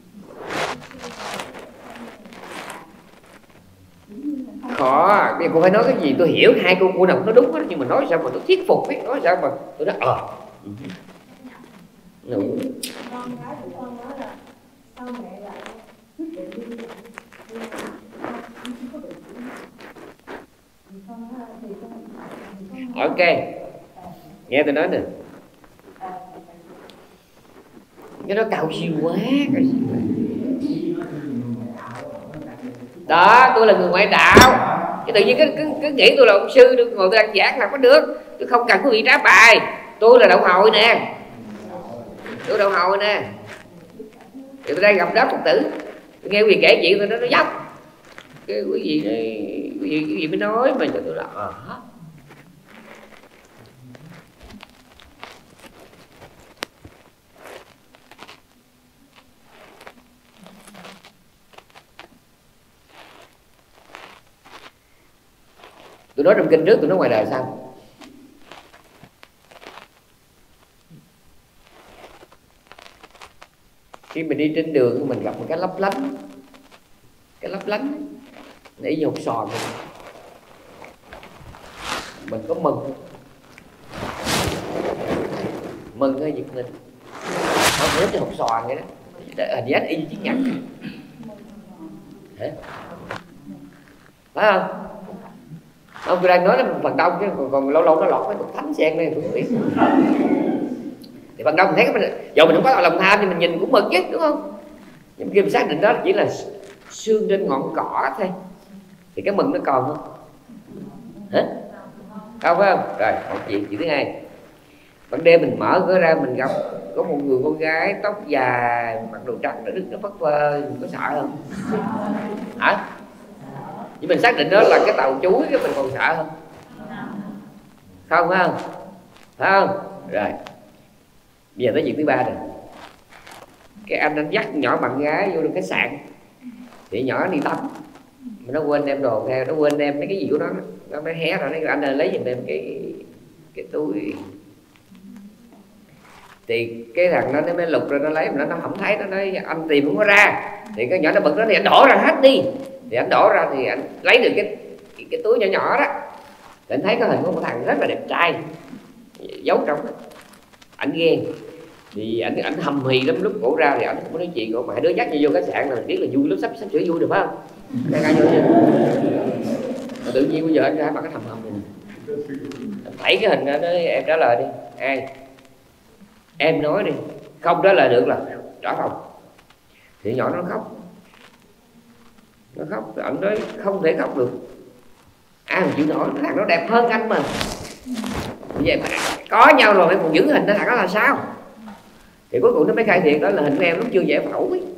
Speaker 1: Khó, bây giờ cô phải nói cái gì tôi hiểu hai cô cô nào nó đúng hết, nhưng mà nói sao mà tôi thuyết phục biết, nói sao mà tôi nói ờ ừ.
Speaker 2: Con gái của con nói là sao mẹ lại quyết định đi lại đi không có bệnh gì con nói thì con
Speaker 1: Ok, nghe tôi nói nè, cái đó cao siêu quá, cao siêu quá. Đó, tôi là người ngoại đạo. Cái tự nhiên cứ, cứ, cứ nghĩ tôi là ông sư, tôi ngồi tôi ăn giảng là có được. Tôi không cần có vị trá bài. Tôi là đạo hội nè. Tôi đạo hội nè. Thì tôi đây gặp đó Phật tử. Tôi nghe quý vị kể chuyện tôi nói nó dốc. Cái quý vị này, quý vị, quý vị mới nói mà cho tôi là ờ à. Tôi nói trong kinh trước, tôi nói ngoài đời sao? Khi mình đi trên đường mình gặp một cái lấp lánh, cái lấp lánh để như hột sòn mình. Mình có mừng mừng hay giật mình? Không nhớ cái hột sòn vậy đó, hình dáng y chiếc nhẫn hả? Phải không? Ông tôi đang nói là phần đông chứ còn, còn lâu lâu nó lọt cái bậc thánh sen này tôi không biết. Thì phần đông thấy cái mình dầu mình không có lòng tham thì mình nhìn cũng mừng chứ đúng không? Nhưng khi mình xác định đó chỉ là sương trên ngọn cỏ thôi thì cái mừng nó còn không? Hả? Không phải không? Rồi một chuyện chuyện thứ hai, ban đêm mình mở cửa ra mình gặp có một người con gái tóc dài mặc đồ trắng nó đứng nó phất phơ, mình có sợ không? Hả? Nhưng mình xác định đó là cái tàu chuối cái mình còn sợ không? Không phải không? Phải không? Rồi bây giờ tới chuyện thứ ba rồi. Cái anh anh dắt nhỏ bạn gái vô trong khách sạn thì nhỏ đi tắm mà nó quên đem đồ theo, nó quên đem mấy cái gì của nó, nó mới hé rồi nó anh ơi lấy giùm em cái cái túi. Thì cái thằng đó nó mới lục ra nó lấy mà nó, nó không thấy, nó nói anh tìm không có ra. Thì cái nhỏ nó bật nó thì anh đổ ra hết đi. Thì anh đổ ra thì anh lấy được cái cái, cái túi nhỏ nhỏ đó. Thì anh thấy cái hình của một thằng rất là đẹp trai giấu trong đó. Anh ghen. Thì ảnh ảnh hầm hì lắm, lúc cổ ra thì ảnh không có nói chuyện, cổ mẹ đứa dắt vô khách sạn là mình biết là vui lắm, sắp sắp sửa vui được phải không? Đang ai vô chưa? Mà tự nhiên bây giờ anh ra mặt cái hầm hầm này, thấy cái hình đó, nói em trả lời đi, ai em nói đi, không trả lời được là trả phòng. Thì nhỏ nó khóc, nó khóc, ảnh nói không thể khóc được, ai mà chịu nổi, thằng nó đẹp hơn anh mà. Vậy mà có nhau rồi em còn giữ hình đó, thằng đó là sao? Thì cuối cùng nó mới khai thiện đó là hình của em lúc chưa giải phẫu ấy.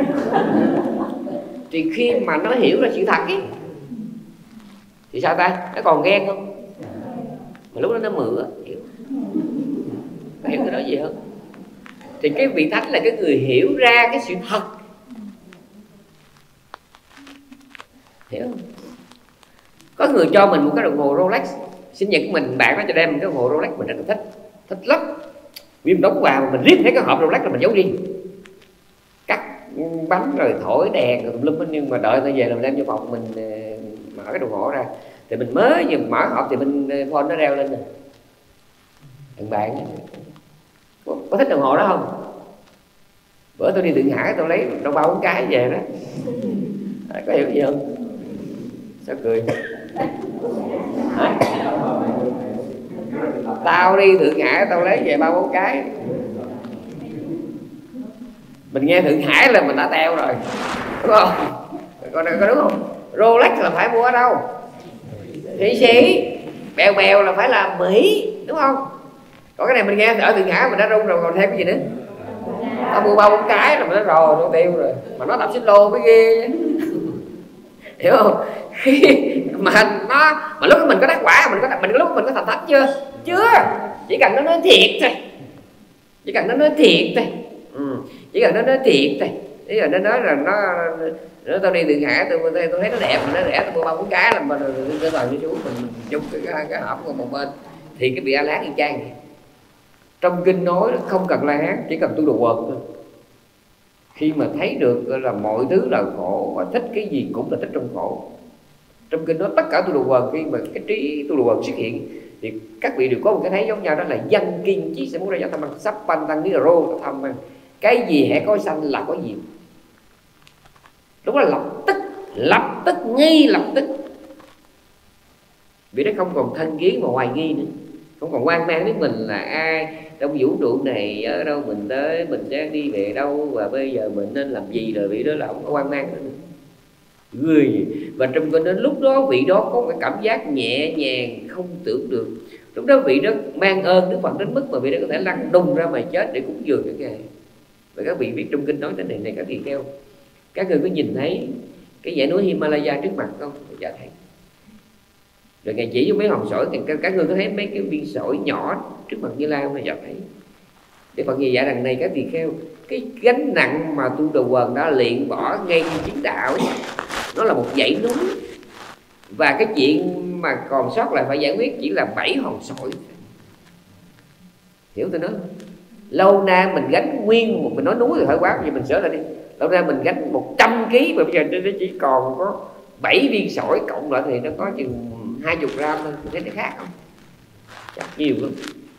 Speaker 1: Thì khi mà nó hiểu ra sự thật ấy thì sao ta? Nó còn ghen không? Mà lúc đó nó mửa, hiểu nó hiểu cái đó gì hơn. Thì cái vị thánh là cái người hiểu ra cái sự thật, hiểu không? Có người cho mình một cái đồng hồ Rolex sinh nhật của mình, bạn nó cho đem một cái đồng hồ Rolex, mình rất là thích, thích lắm. Vì mình đóng vào mình riết thấy cái hộp Rolex là mình giấu đi, cắt bánh rồi thổi đèn rồi tùm lum. Nhưng mà đợi nó về là mình đem vô phòng mình mở cái đồng hồ ra, thì mình mới vừa mở hộp thì mình phone nó reo lên nè. Thằng bạn có, có thích đồng hồ đó không? Bữa tôi đi Thượng Hải tôi lấy đâu bao bốn cái về đó. À, có hiểu gì không? Sao cười? Hả? Tao đi Thượng Hải tao lấy về ba bốn cái. Mình nghe Thượng Hải là mình đã teo rồi, đúng không? Có, có đúng không? Rolex là phải mua ở đâu? Thụy Sĩ. Bèo bèo là phải là Mỹ, đúng không? Còn cái này mình nghe ở Thượng Hải mình đã rung rồi, còn thêm cái gì nữa? Tao mua ba bốn cái là mình đã rồi, nó tiêu rồi. Mà nó đập xích lô mới ghê. Hiểu không? Khi mà nó mà lúc mình có đắc quả, mình có mình có lúc mình có thành thánh chưa? Chưa. Chỉ cần nó nói thiệt thôi, chỉ cần nó nói thiệt thôi, ừ. Chỉ cần nó nói thiệt thôi. Thế là nó nói là nó, nó tao đi Thượng Hải tôi, tôi, tôi thấy nó đẹp, mà nó rẻ, tôi mua ba bốn cái là mình cái thời đi xuống mình chung cái, cái, cái hộp của một bên. Thì cái vị A Lán y chang vậy. Trong kinh nói không cần La Hán, chỉ cần tu đồ quần thôi. Khi mà thấy được là mọi thứ là khổ và thích cái gì cũng là thích trong khổ. Trong kinh nói tất cả tu đồ quần, khi mà cái trí tu đồ quần xuất hiện thì các vị đều có một cái thấy giống nhau, đó là dân kiên chí sẽ muốn ra cho tham ăn sắp pan tăng ní rô tham ăn. Cái gì hãy có sanh là có diệt. Đúng là lập tức, lập tức, ngay lập tức. Vì nó không còn thân kiến và hoài nghi nữa, không còn quan mang biết mình là ai, trong vũ trụ này ở đâu mình tới, mình sẽ đi về đâu và bây giờ mình nên làm gì, rồi vị đó là không có quan mang nữa. Người gì? Và trong cái đến lúc đó vị đó có cái cảm giác nhẹ nhàng không tưởng được. Lúc đó vị đó mang ơn Đức Phật đến mức mà vị đó có thể lăn đùng ra mà chết để cúng dường cái nghề. Và các vị biết trong kinh nói tới này này các vị kêu, các người có nhìn thấy cái dãy núi Himalaya trước mặt không? Dạ thấy. Rồi Ngài chỉ với mấy hòn sỏi, thì các người có thấy mấy cái viên sỏi nhỏ trước mặt Như Lai không? Dạ thấy. Để Phật gì dạ rằng này các vị kheo, cái gánh nặng mà tu đồ quần đã luyện bỏ ngay trên chứng đạo ấy, nó là một dãy núi. Và cái chuyện mà còn sót lại phải giải quyết chỉ là bảy hòn sỏi. Hiểu tôi nói? Lâu nay mình gánh nguyên một, mình nói núi thì hơi quá, vì mình sửa lại đi. Lâu nay mình gánh một trăm ký mà bây giờ nó chỉ còn có bảy viên sỏi, cộng lại thì nó có chừng hai mươi gram thôi. Mình thấy nó khác không? Chắc nhiều lắm.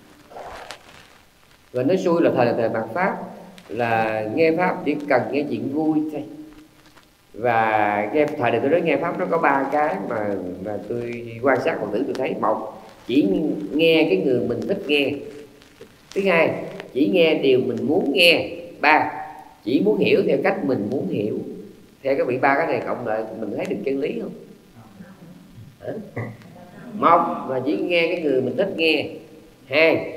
Speaker 1: Và nói xui là thời là thời mạt Pháp, là nghe Pháp chỉ cần nghe chuyện vui thôi. Và nghe thời này tôi nói nghe Pháp nó có ba cái mà, mà tôi quan sát mọi thứ tôi thấy. Một, chỉ nghe cái người mình thích nghe. Thứ hai, chỉ nghe điều mình muốn nghe. Ba, chỉ muốn hiểu theo cách mình muốn hiểu. Theo các vị ba cái này cộng lại mình thấy được chân lý không? Hả? Một là chỉ nghe cái người mình thích nghe. Hai,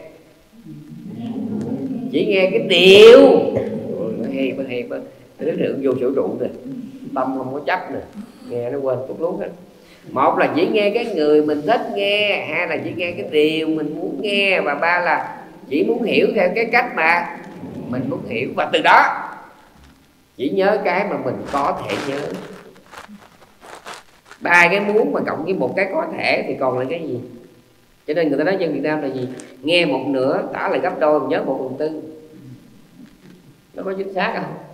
Speaker 1: chỉ nghe cái điều. Ôi, nó hay nó hay nó lượng vô sở trụ rồi, tâm không có chấp nè, nghe nó quên cút lút hết. Một là chỉ nghe cái người mình thích nghe, hai là chỉ nghe cái điều mình muốn nghe, và ba là chỉ muốn hiểu theo cái cách mà mình muốn hiểu. Và từ đó chỉ nhớ cái mà mình có thể nhớ. Ba cái muốn mà cộng với một cái có thể thì còn là cái gì? Cho nên người ta nói dân Việt Nam là gì? Nghe một nửa tả lại gấp đôi, nhớ một phần tư. Nó có chính xác không?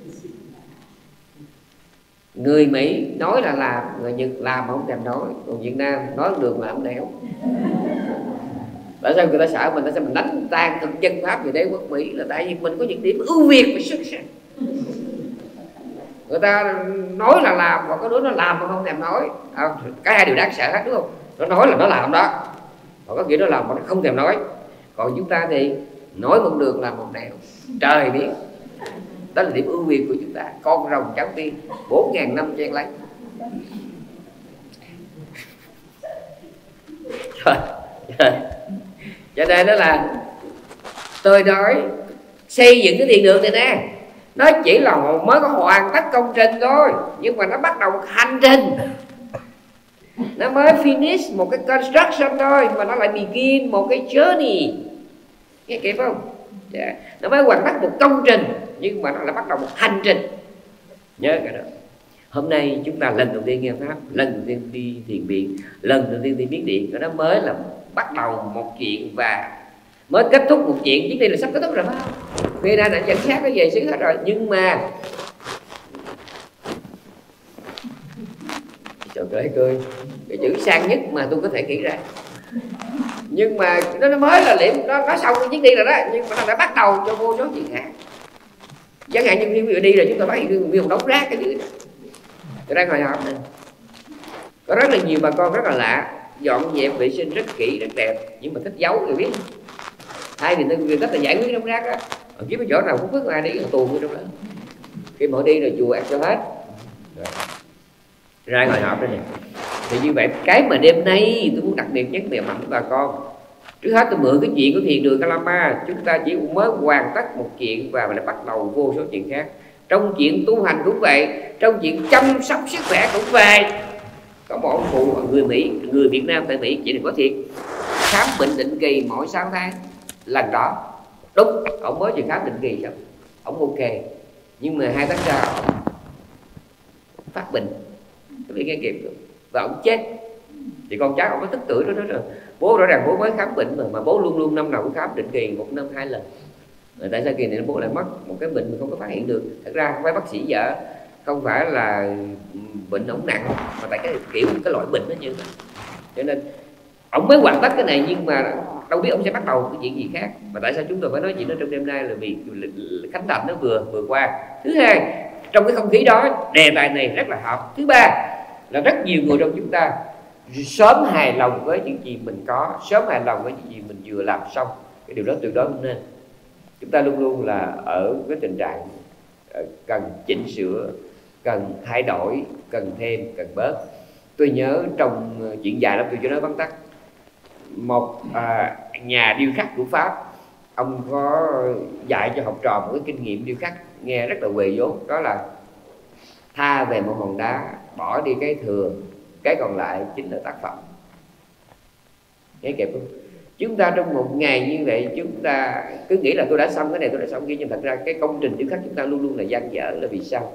Speaker 1: Người Mỹ nói là làm, người Nhật làm mà không thèm nói. Còn Việt Nam nói được làm đéo. Tại sao người ta sợ mình? Tại sao mình đánh tan thực dân Pháp về đế quốc Mỹ? Là tại vì mình có những điểm ưu việt và xuất sắc. Người ta nói là làm, còn có đứa nó làm mà không thèm nói. À, cả hai đều đáng sợ hết, đúng không? Nó nói là nó làm đó, còn có nghĩa nó làm mà nó không thèm nói. Còn chúng ta thì nói một đường làm một nẻo, trời biết. Đó là điểm ưu việt của chúng ta. Con rồng cháu tiên, bốn ngàn năm chen lấy. Cho nên đó là tôi nói xây dựng cái thiền đường này nè, nó chỉ là mới có hoàn tất công trình thôi, nhưng mà nó bắt đầu hành trình, nó mới finish một cái construction thôi, mà nó lại begin một cái journey. Nghe kịp không? Yeah. Nó mới hoàn tất một công trình, nhưng mà nó lại bắt đầu một hành trình. Nhớ cái đó. Hôm nay chúng ta lần đầu tiên nghe Pháp, lần đầu tiên đi thiền viện, lần đầu tiên đi Miến Điện, nó mới là bắt đầu một chuyện và mới kết thúc một chuyện. Chuyến đi là sắp kết thúc rồi phải không? Vì đã dẫn xác nó về xứ hết rồi. Nhưng mà trời cười cười, cái chữ sang nhất mà tôi có thể nghĩ ra. Nhưng mà nó, nó mới là liệm, nó, nó xong cái chuyến đi rồi đó, nhưng mà nó đã bắt đầu cho vô số chuyện khác. Chẳng hạn như ví dụ đi rồi chúng ta phát hiện nguyên một đống rác cái dưới. Tôi đang ngồi học này, có rất là nhiều bà con rất là lạ, dọn dẹp vệ sinh rất kỹ rất đẹp, nhưng mà thích giấu người biết. Thay vì người thích là giải quyết đống rác á, kiếm cái chỗ nào cũng vứt ai đi tuồn vô trong đó. Khi mỗi đi rồi chùa ăn cho hết rồi. Ra ngồi họp đây nè. Thì như vậy cái mà đêm nay tôi muốn đặc biệt nhắc nhở mạnh với bà con, trước hết tôi mượn cái chuyện của thiền đường Kalama, chúng ta chỉ mới hoàn tất một chuyện và lại bắt đầu vô số chuyện khác. Trong chuyện tu hành cũng vậy, trong chuyện chăm sóc sức khỏe cũng vậy. Có một ông cụ người Mỹ, người Việt Nam tại Mỹ, chỉ đừng có thiệt, khám bệnh định kỳ mỗi sáu tháng. Lần đó đúng, ông mới vừa khám định kỳ xong, ông ok, nhưng mà hai tháng sau ông phát bệnh, tôi bị nghe kịp được, và ông chết. Thì con cháu ông có tức tuổi đó, đó rồi bố rõ ràng bố mới khám bệnh mà, mà bố luôn luôn năm nào cũng khám định kỳ một năm hai lần. Rồi tại sao kỳ này bố lại mất một cái bệnh mà không có phát hiện được? Thật ra không phải bác sĩ vợ, không phải là bệnh ống nặng, mà tại cái kiểu cái loại bệnh nó như vậy. Cho nên ông mới hoàn tất cái này, nhưng mà đâu biết ông sẽ bắt đầu cái chuyện gì khác. Mà tại sao chúng tôi phải nói chuyện đó trong đêm nay là vì khánh thành nó vừa vừa qua. Thứ hai, trong cái không khí đó đề tài này rất là hợp. Thứ ba là rất nhiều người trong chúng ta sớm hài lòng với những gì mình có, sớm hài lòng với những gì mình vừa làm xong. Cái điều đó tuyệt đối không nên. Chúng ta luôn luôn là ở cái tình trạng cần chỉnh sửa, cần thay đổi, cần thêm, cần bớt. Tôi nhớ trong chuyện dài lắm, tôi cho nói vắn tắt. Một à, nhà điêu khắc của Pháp, ông có dạy cho học trò một cái kinh nghiệm điêu khắc nghe rất là huề vốn. Đó là tha về một hòn đá, bỏ đi cái thừa, cái còn lại chính là tác phẩm. Nghe kịp không? Chúng ta trong một ngày như vậy, chúng ta cứ nghĩ là tôi đã xong cái này, tôi đã xong kia, nhưng thật ra cái công trình điêu khắc chúng ta luôn luôn là dang dở. Là vì sao?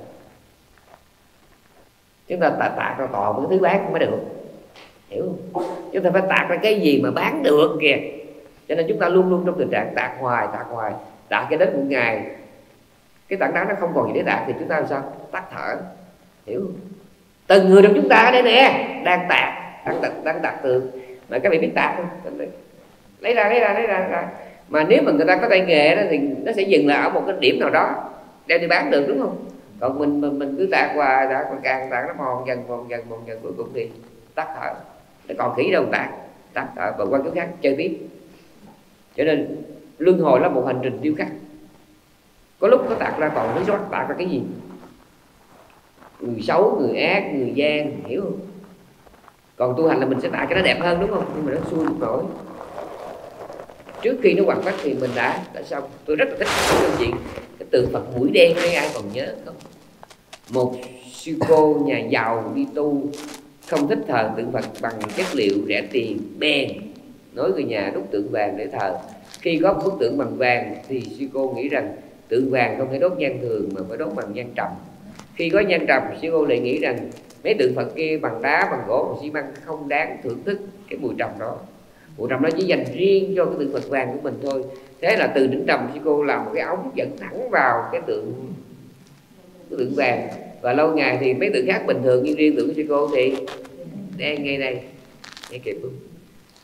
Speaker 1: Chúng ta tạc tạc ra toàn một cái thứ bán mới được, hiểu không? Chúng ta phải tạc ra cái gì mà bán được kìa. Cho nên chúng ta luôn luôn trong tình trạng tạc hoài, tạc hoài, tạc cho đến một ngày cái tảng đá nó không còn gì để tạc thì chúng ta làm sao? Tắt thở, hiểu không? Từng người trong chúng ta ở đây nè đang tạc, đang tạc, đang tạc tường. Mà các bạn biết tạc không? Lấy ra, lấy ra, lấy ra, lấy ra. Mà nếu mà người ta có tay nghề đó thì nó sẽ dừng lại ở một cái điểm nào đó đem đi bán được, đúng không? Còn mình mình, mình cứ tạc hoài, tạc hoài, càng tạc nó mòn dần, mòn dần, mòn dần, cuối cùng thì tắt thở. Nó còn khỉ đâu tạc, tắt thở và qua chỗ khác chơi tiếp. Cho nên luân hồi là một hành trình điêu khắc. Có lúc nó tạc ra còn nó rót tạc ra cái gì? Người xấu, người ác, người gian, hiểu không? Còn tu hành là mình sẽ tạc cho nó đẹp hơn, đúng không? Nhưng mà nó xui một nỗi. Trước khi nó hoàn tất thì mình đã đã xong. Tôi rất là thích cái câu chuyện cái tượng Phật mũi đen đấy, ai còn nhớ không? Một sư cô nhà giàu đi tu không thích thờ tượng Phật bằng chất liệu rẻ tiền, bèn nói người nhà đúc tượng vàng để thờ. Khi có một bức tượng bằng vàng thì sư cô nghĩ rằng tượng vàng không thể đốt nhang thường mà phải đốt bằng nhang trầm. Khi có nhang trầm, sư cô lại nghĩ rằng mấy tượng Phật kia bằng đá, bằng gỗ, bằng xi măng không đáng thưởng thức cái mùi trầm đó. Mùi trầm đó chỉ dành riêng cho cái tượng Phật vàng của mình thôi. Thế là từ đỉnh trầm sư cô làm một cái ống dẫn thẳng vào cái tượng cái tượng vàng. Và lâu ngày thì mấy tượng khác bình thường, nhưng riêng tượng của sư cô thì đen ngay đây. Nghe kịp không?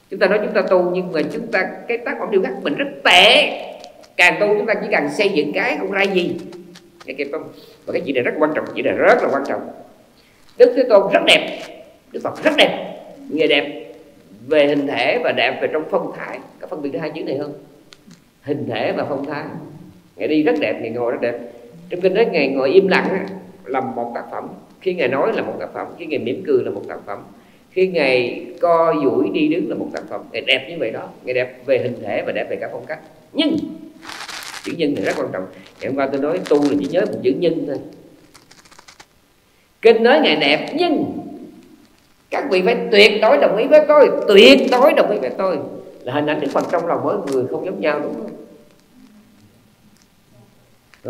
Speaker 1: Chúng ta nói chúng ta tu nhưng mà chúng ta cái tác phẩm điêu khắc mình rất tệ. Càng tu chúng ta chỉ càng xây dựng cái không ra gì. Cái kịp không? Và cái chuyện này rất quan trọng, chuyện này rất là quan trọng. Đức Thế Tôn rất đẹp, Đức Phật rất đẹp, người đẹp về hình thể và đẹp về trong phong thái. Có phân biệt hai chữ này không? Hình thể và phong thái. Ngài đi rất đẹp, Ngài ngồi rất đẹp. Trong kinh nói Ngài ngồi im lặng là một tác phẩm, khi Ngài nói là một tác phẩm, khi Ngài mỉm cười là một tác phẩm, khi Ngài co duỗi đi đứng là một tác phẩm. Ngài đẹp như vậy đó, Ngài đẹp về hình thể và đẹp về cả phong cách. Nhưng chữ nhân này rất quan trọng. Ngày hôm qua tôi nói tu là chỉ nhớ một chữ nhân thôi. Kinh nói Ngài đẹp nhưng các vị phải tuyệt đối đồng ý với tôi, tuyệt đối đồng ý với tôi là hình ảnh Đức Phật trong lòng mỗi người không giống nhau, đúng không? Hả?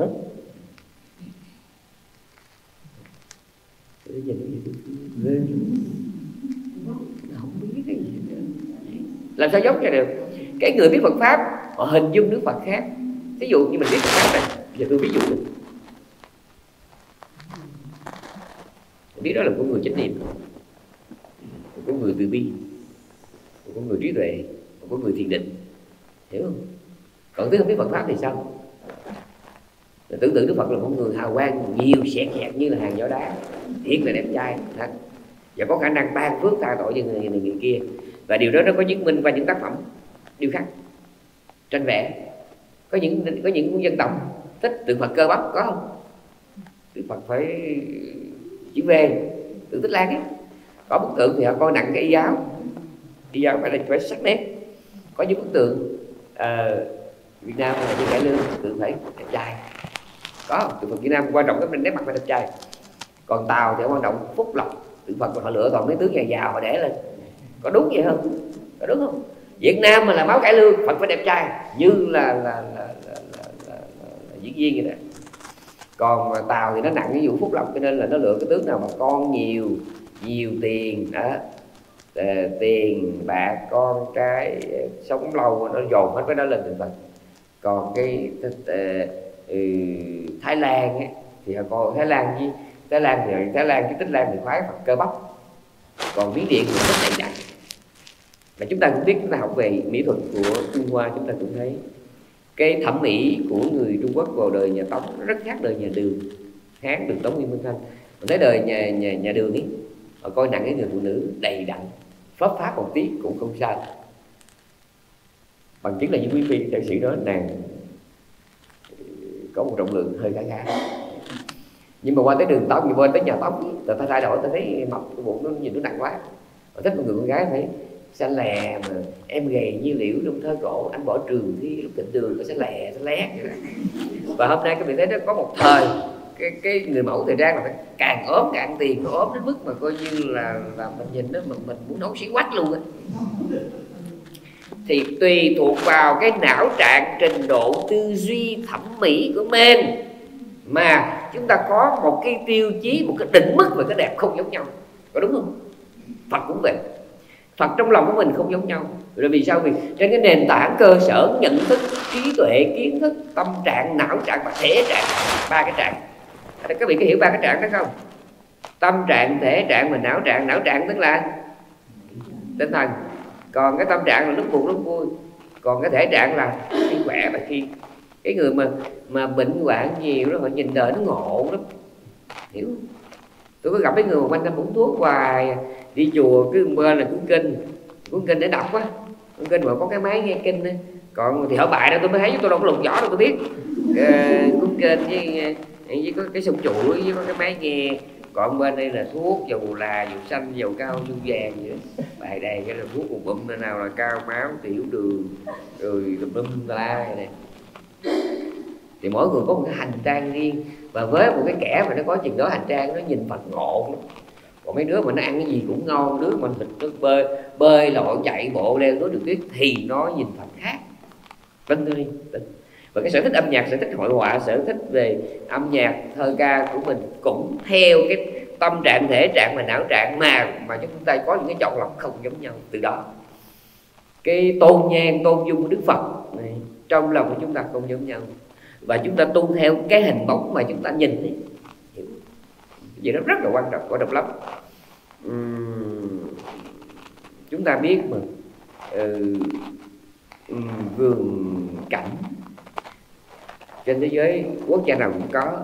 Speaker 1: Không biết cái gì nữa. Làm sao giống cho được? Cái người biết Phật pháp họ hình dung Đức Phật khác. Ví dụ như mình biết Phật pháp này, giờ tôi ví dụ này. Mình biết đó là của người chánh niệm, của người từ bi, của người trí tuệ, của người thiền định, hiểu không? Còn thứ không biết Phật pháp thì sao? Là tưởng tượng Đức Phật là một người hào quang nhiều xẹt xẹt như là hàng gió đá, thiệt là đẹp trai thật, và có khả năng ban phước tha tội cho người này người kia. Và điều đó nó có chứng minh qua những tác phẩm điêu khắc, tranh vẽ. Có những có những dân tộc thích tượng Phật cơ bắp, có không? Tượng Phật phải chữ V, tượng Tích Lan ấy. Có bức tượng thì họ coi nặng cái y giáo, y giáo phải là phải sắc nét. Có những bức tượng uh, Việt Nam là như Cải Lương, tượng phải đẹp trai. Có tượng Phật Việt Nam quan trọng cái nét mặt phải đẹp trai. Còn Tàu thì quan trọng phúc lộc, tượng Phật họ lựa toàn mấy tướng nhà giàu họ để lên. Có đúng vậy không? Có đúng không? Việt Nam mà là máu cải lương, Phật phải đẹp trai như là là là, là, là, là, là, là diễn viên vậy đó. Còn mà Tàu thì nó nặng cái vụ phúc lộc, cho nên là nó lựa cái tướng nào mà con nhiều, nhiều tiền đó, à, tiền bạc con cái sống lâu nó dồn hết cái đó lên tượng Phật. Còn cái uh, Thái Lan ấy, thì họ coi Thái Lan với Thái Lan thì Thái Lan cái Tích Lan thì khoái Phật cơ bắp. Còn Miến Điện thì rất đầy đặn. Mà chúng ta cũng biết, chúng ta học về mỹ thuật của Trung Hoa, chúng ta cũng thấy cái thẩm mỹ của người Trung Quốc vào đời nhà Tống rất khác đời nhà Đường, Hán, Đường, Tống, Nguyên, Minh, Thanh. Mình thấy đời nhà nhà nhà Đường ấy, họ coi nặng cái người phụ nữ đầy đặn, phớp pháp một tí cũng không sao. Bằng chứng là những quý phi ca sĩ đó nàng có một trọng lượng hơi khá khá. Nhưng mà qua tới Đường Tống, qua tới nhà Tống, người ta thay đổi, ta thấy mập cái bụng nó nhìn nó nặng quá. Họ thích một người con gái phải xanh lè mà em gầy như liễu trong thơ cổ, anh bỏ trường thi lúc thịnh đường, nó sẽ lè, sẽ lét. Và hôm nay các bạn thấy nó có một thời cái cái người mẫu thời trang là phải càng ốm càng tiền, nó ốm đến mức mà coi như là là mình nhìn nó mình mình muốn nấu xí quách luôn á. Thì tùy thuộc vào cái não trạng, trình độ tư duy thẩm mỹ của mình mà chúng ta có một cái tiêu chí, một cái định mức về cái đẹp không giống nhau, có đúng không? Phật cũng vậy. Phật trong lòng của mình không giống nhau. Rồi vì sao? Vì trên cái nền tảng cơ sở nhận thức, trí tuệ, kiến thức, tâm trạng, não trạng và thể trạng, ba cái trạng. Các vị có hiểu ba cái trạng đó không? Tâm trạng, thể trạng và não trạng. Não trạng tức là tinh thần. Còn cái tâm trạng là lúc buồn lúc vui. Còn cái thể trạng là khi khỏe và khi cái người mà mà bệnh hoạn nhiều đó, họ nhìn đời nó ngộ lắm, hiểu không? Tôi có gặp mấy người mà quanh năm uống thuốc hoài, đi chùa cứ bên là cuốn kinh, cuốn kinh để đọc á, cuốn kinh mà có cái máy nghe kinh á. Còn thì họ bài đó tôi mới thấy, chứ tôi đâu có lục vỏ đâu tôi biết. Uh, cuốn kinh với với có cái sông chuỗi với có cái máy nghe. Còn bên đây là thuốc dầu là dầu xanh, dầu cao, dầu vàng vậy đó. Bài đây cái là thuốc một bụm nào là cao máu, tiểu đường, rồi tùm lum la vậy này. Thì mỗi người có một cái hành trang riêng, và với một cái kẻ mà nó có chừng đó hành trang, nó nhìn Phật ngộ lắm. Còn mấy đứa mà nó ăn cái gì cũng ngon, đứa mà thịt nó bơi bơi lội chạy bộ leo núi được tuyết thì nó nhìn Phật khác. Tin tôi đi, tin. Và cái sở thích âm nhạc, sở thích hội họa, sở thích về âm nhạc, thơ ca của mình cũng theo cái tâm trạng, thể trạng và não trạng mà mà chúng ta có những cái chọn lọc không giống nhau. Từ đó cái tôn nhan, tôn dung của Đức Phật này, trong lòng của chúng ta không giống nhau, và chúng ta tu theo cái hình bóng mà chúng ta nhìn ấy. Vậy đó rất là quan trọng, quan trọng lắm. Uhm, chúng ta biết mà uh, vườn cảnh trên thế giới quốc gia nào cũng có,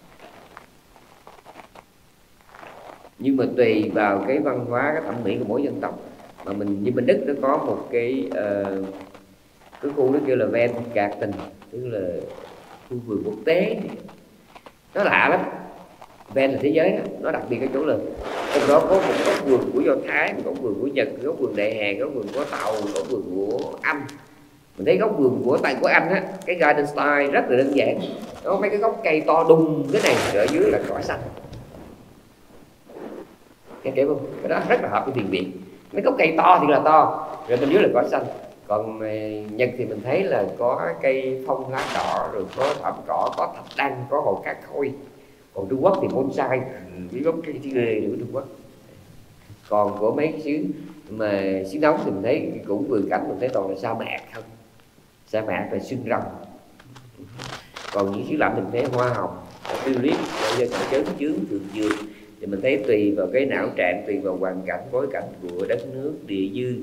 Speaker 1: nhưng mà tùy vào cái văn hóa, cái thẩm mỹ của mỗi dân tộc. Mà mình như bên Đức nó có một cái uh, cái khu nó kêu là Ven Garten, tức là khu vườn quốc tế. Nó lạ lắm. Ven là thế giới đó, nó đặc biệt cái chỗ là trong đó có một góc vườn của Do Thái, một góc vườn của Nhật, góc vườn Đại Hàn, góc vườn của Tàu, góc vườn của Anh. Mình thấy góc vườn của tại của Anh á, cái garden style rất là đơn giản. Nó có mấy cái gốc cây to đùng thế này, rồi ở dưới là cỏ xanh. Nghe kịp không? Cái đó rất là hợp với thiền viện. Mấy gốc cây to thì là to, rồi bên dưới là cỏ xanh. Còn Nhật thì mình thấy là có cây phong lá đỏ, rồi có thảm cỏ, có thạch đăng, có hồ cá khôi. Còn Trung Quốc thì bonsai, cái gốc cây ghê của Trung Quốc. Còn của mấy cái xứ mà xứ nóng thì mình thấy cũng vườn cảnh, mình thấy toàn là sa mạc không, sa mạc là xương rồng. Còn những xứ lạnh thì mình thấy hoa hồng, tulip, do cả chớn chướng, thượng dược. Thì mình thấy tùy vào cái não trạng, tùy vào hoàn cảnh, bối cảnh của đất nước, địa dư,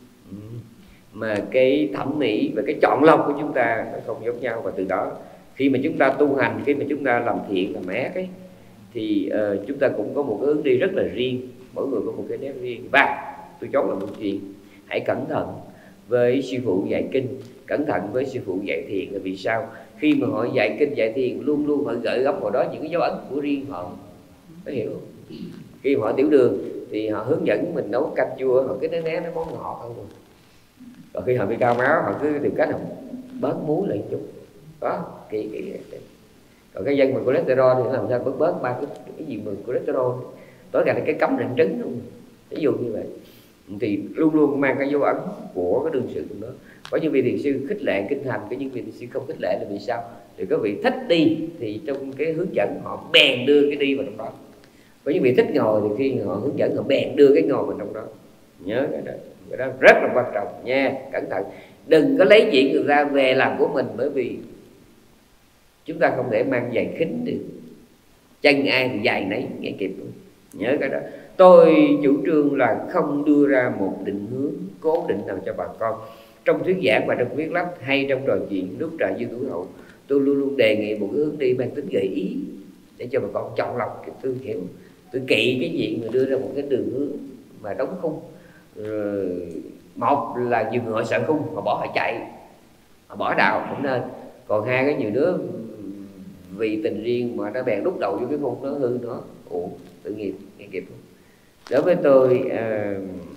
Speaker 1: mà cái thẩm mỹ và cái chọn lọc của chúng ta nó không giống nhau. Và từ đó khi mà chúng ta tu hành, khi mà chúng ta làm thiện, làm ác ấy, thì uh, chúng ta cũng có một cái hướng đi rất là riêng, mỗi người có một cái nét riêng. Và tôi chốt là một chuyện, hãy cẩn thận với sư phụ dạy kinh, cẩn thận với sư phụ dạy thiền. Là vì sao? Khi mà họ dạy kinh dạy thiền, luôn luôn họ gợi gắm vào đó những cái dấu ấn của riêng họ, có hiểu không? Khi mà họ tiểu đường thì họ hướng dẫn mình nấu canh chua, họ cứ né né nó món ngọt không rồi. Còn khi họ bị cao máu, họ cứ tìm cách họ bớt muối lại chút đó, kỳ kỳ. Còn cái dân mà cholesterol thì làm sao bớt bớt ba cái, cái gì mà cholesterol tối cả cái cấm rạn trứng luôn, ví dụ như vậy. Thì luôn luôn mang cái dấu ấn của cái đương sự trong đó. Có những vị thiền sư khích lệ kinh hành, có những vị thiền sư không khích lệ là vì sao? Thì có vị thích đi thì trong cái hướng dẫn họ bèn đưa cái đi vào trong đó. Có những vị thích ngồi thì khi họ hướng dẫn họ bèn đưa cái ngồi vào trong đó. Nhớ cái đó, cái đó rất là quan trọng nha, cẩn thận. Đừng có lấy chuyện người ta về làm của mình, bởi vì chúng ta không thể mang giày khính được. Chân ai thì giày nấy, nghe kịp không? Nhớ cái đó. Tôi chủ trương là không đưa ra một định hướng cố định nào cho bà con. Trong thuyết giảng và trong viết lách hay trong trò chuyện lúc trà dư tuổi hậu, tôi luôn luôn đề nghị một cái hướng đi mang tính gợi ý để cho bà con chọn lọc. Tôi hiểu, tôi kỵ cái chuyện mà đưa ra một cái đường hướng mà đóng khung. Rồi, một là nhiều người họ sợ khung, họ bỏ họ chạy, họ bỏ đạo, không nên. Còn hai cái nhiều đứa vì tình riêng mà nó bèn đúc đầu vô cái khung, nó hư nó, ủa, tự nghiệp, nghe kịp không? Đối với tôi, à,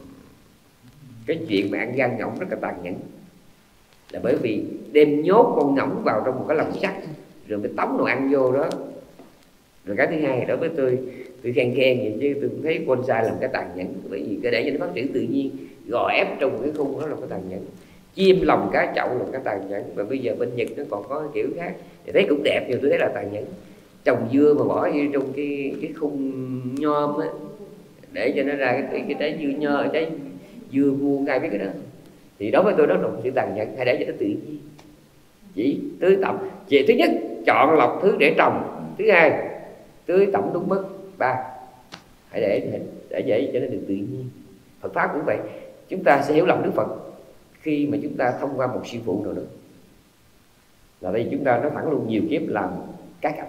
Speaker 1: cái chuyện mà ăn gan ngỗng rất là tàn nhẫn, là bởi vì đem nhốt con ngỗng vào trong một cái lồng sắt rồi mới tống đồ ăn vô đó. Rồi cái thứ hai, đối với tôi, tôi khen khen vậy chứ tôi cũng thấy bonsai làm cái tàn nhẫn, bởi vì cái để cho nó phát triển tự nhiên, gò ép trong một cái khung đó là cái tàn nhẫn. Chim lồng cá chậu là cái tàn nhẫn. Và bây giờ bên Nhật nó còn có cái kiểu khác thì thấy cũng đẹp, nhưng tôi thấy là tàn nhẫn. Trồng dưa mà bỏ vô trong cái cái khung nhôm á, để cho nó ra cái, cái, cái trái dưa nho, trái dưa vuông, ai biết cái đó. Thì đối với tôi đó là một sự tàn nhẫn. Hay để cho nó tự nhiên, chỉ tưới tẩm. Chỉ thứ nhất, chọn lọc thứ để trồng. Thứ hai, tưới tẩm đúng mức. Ba, hãy để để vậy cho nó được tự nhiên. Phật pháp cũng vậy. Chúng ta sẽ hiểu lầm Đức Phật khi mà chúng ta thông qua một sư phụ nào nữa, là đây chúng ta nói thẳng luôn, nhiều kiếp làm cá cảnh.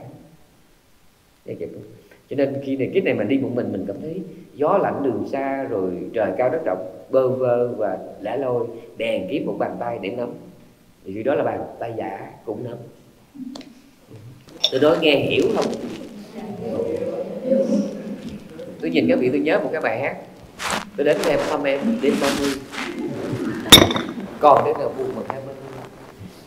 Speaker 1: Cho nên khi này kiếp này mình đi một mình, mình cảm thấy gió lạnh đường xa, rồi trời cao đất rộng, bơ vơ và lẻ loi, bèn kiếm một bàn tay để nắm, thì khi đó là bàn tay giả cũng nắm. Tôi nói nghe hiểu không? Tôi nhìn các vị, tôi nhớ một cái bài hát. Tôi đến em thăm em đến ba mươi, còn đến là buồn mà em